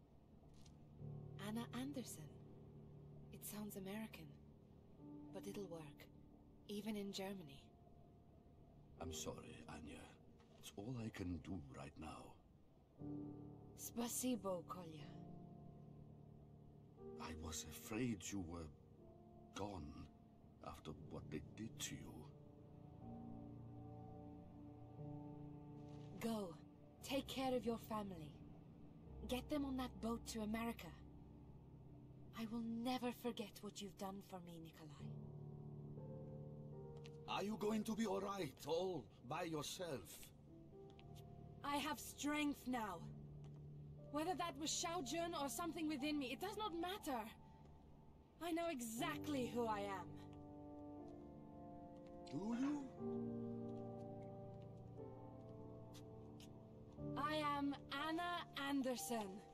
Anna Anderson. It sounds American, but it'll work, even in Germany. I'm sorry, Anya. It's all I can do right now. Spasibo, Kolya. I was afraid you were gone after what they did to you. Go. Take care of your family. Get them on that boat to America. I will never forget what you've done for me, Nikolai. Are you going to be all right, all by yourself? I have strength now. Whether that was Shao Jun or something within me, it does not matter. I know exactly who I am. Do you? I am Anna Anderson.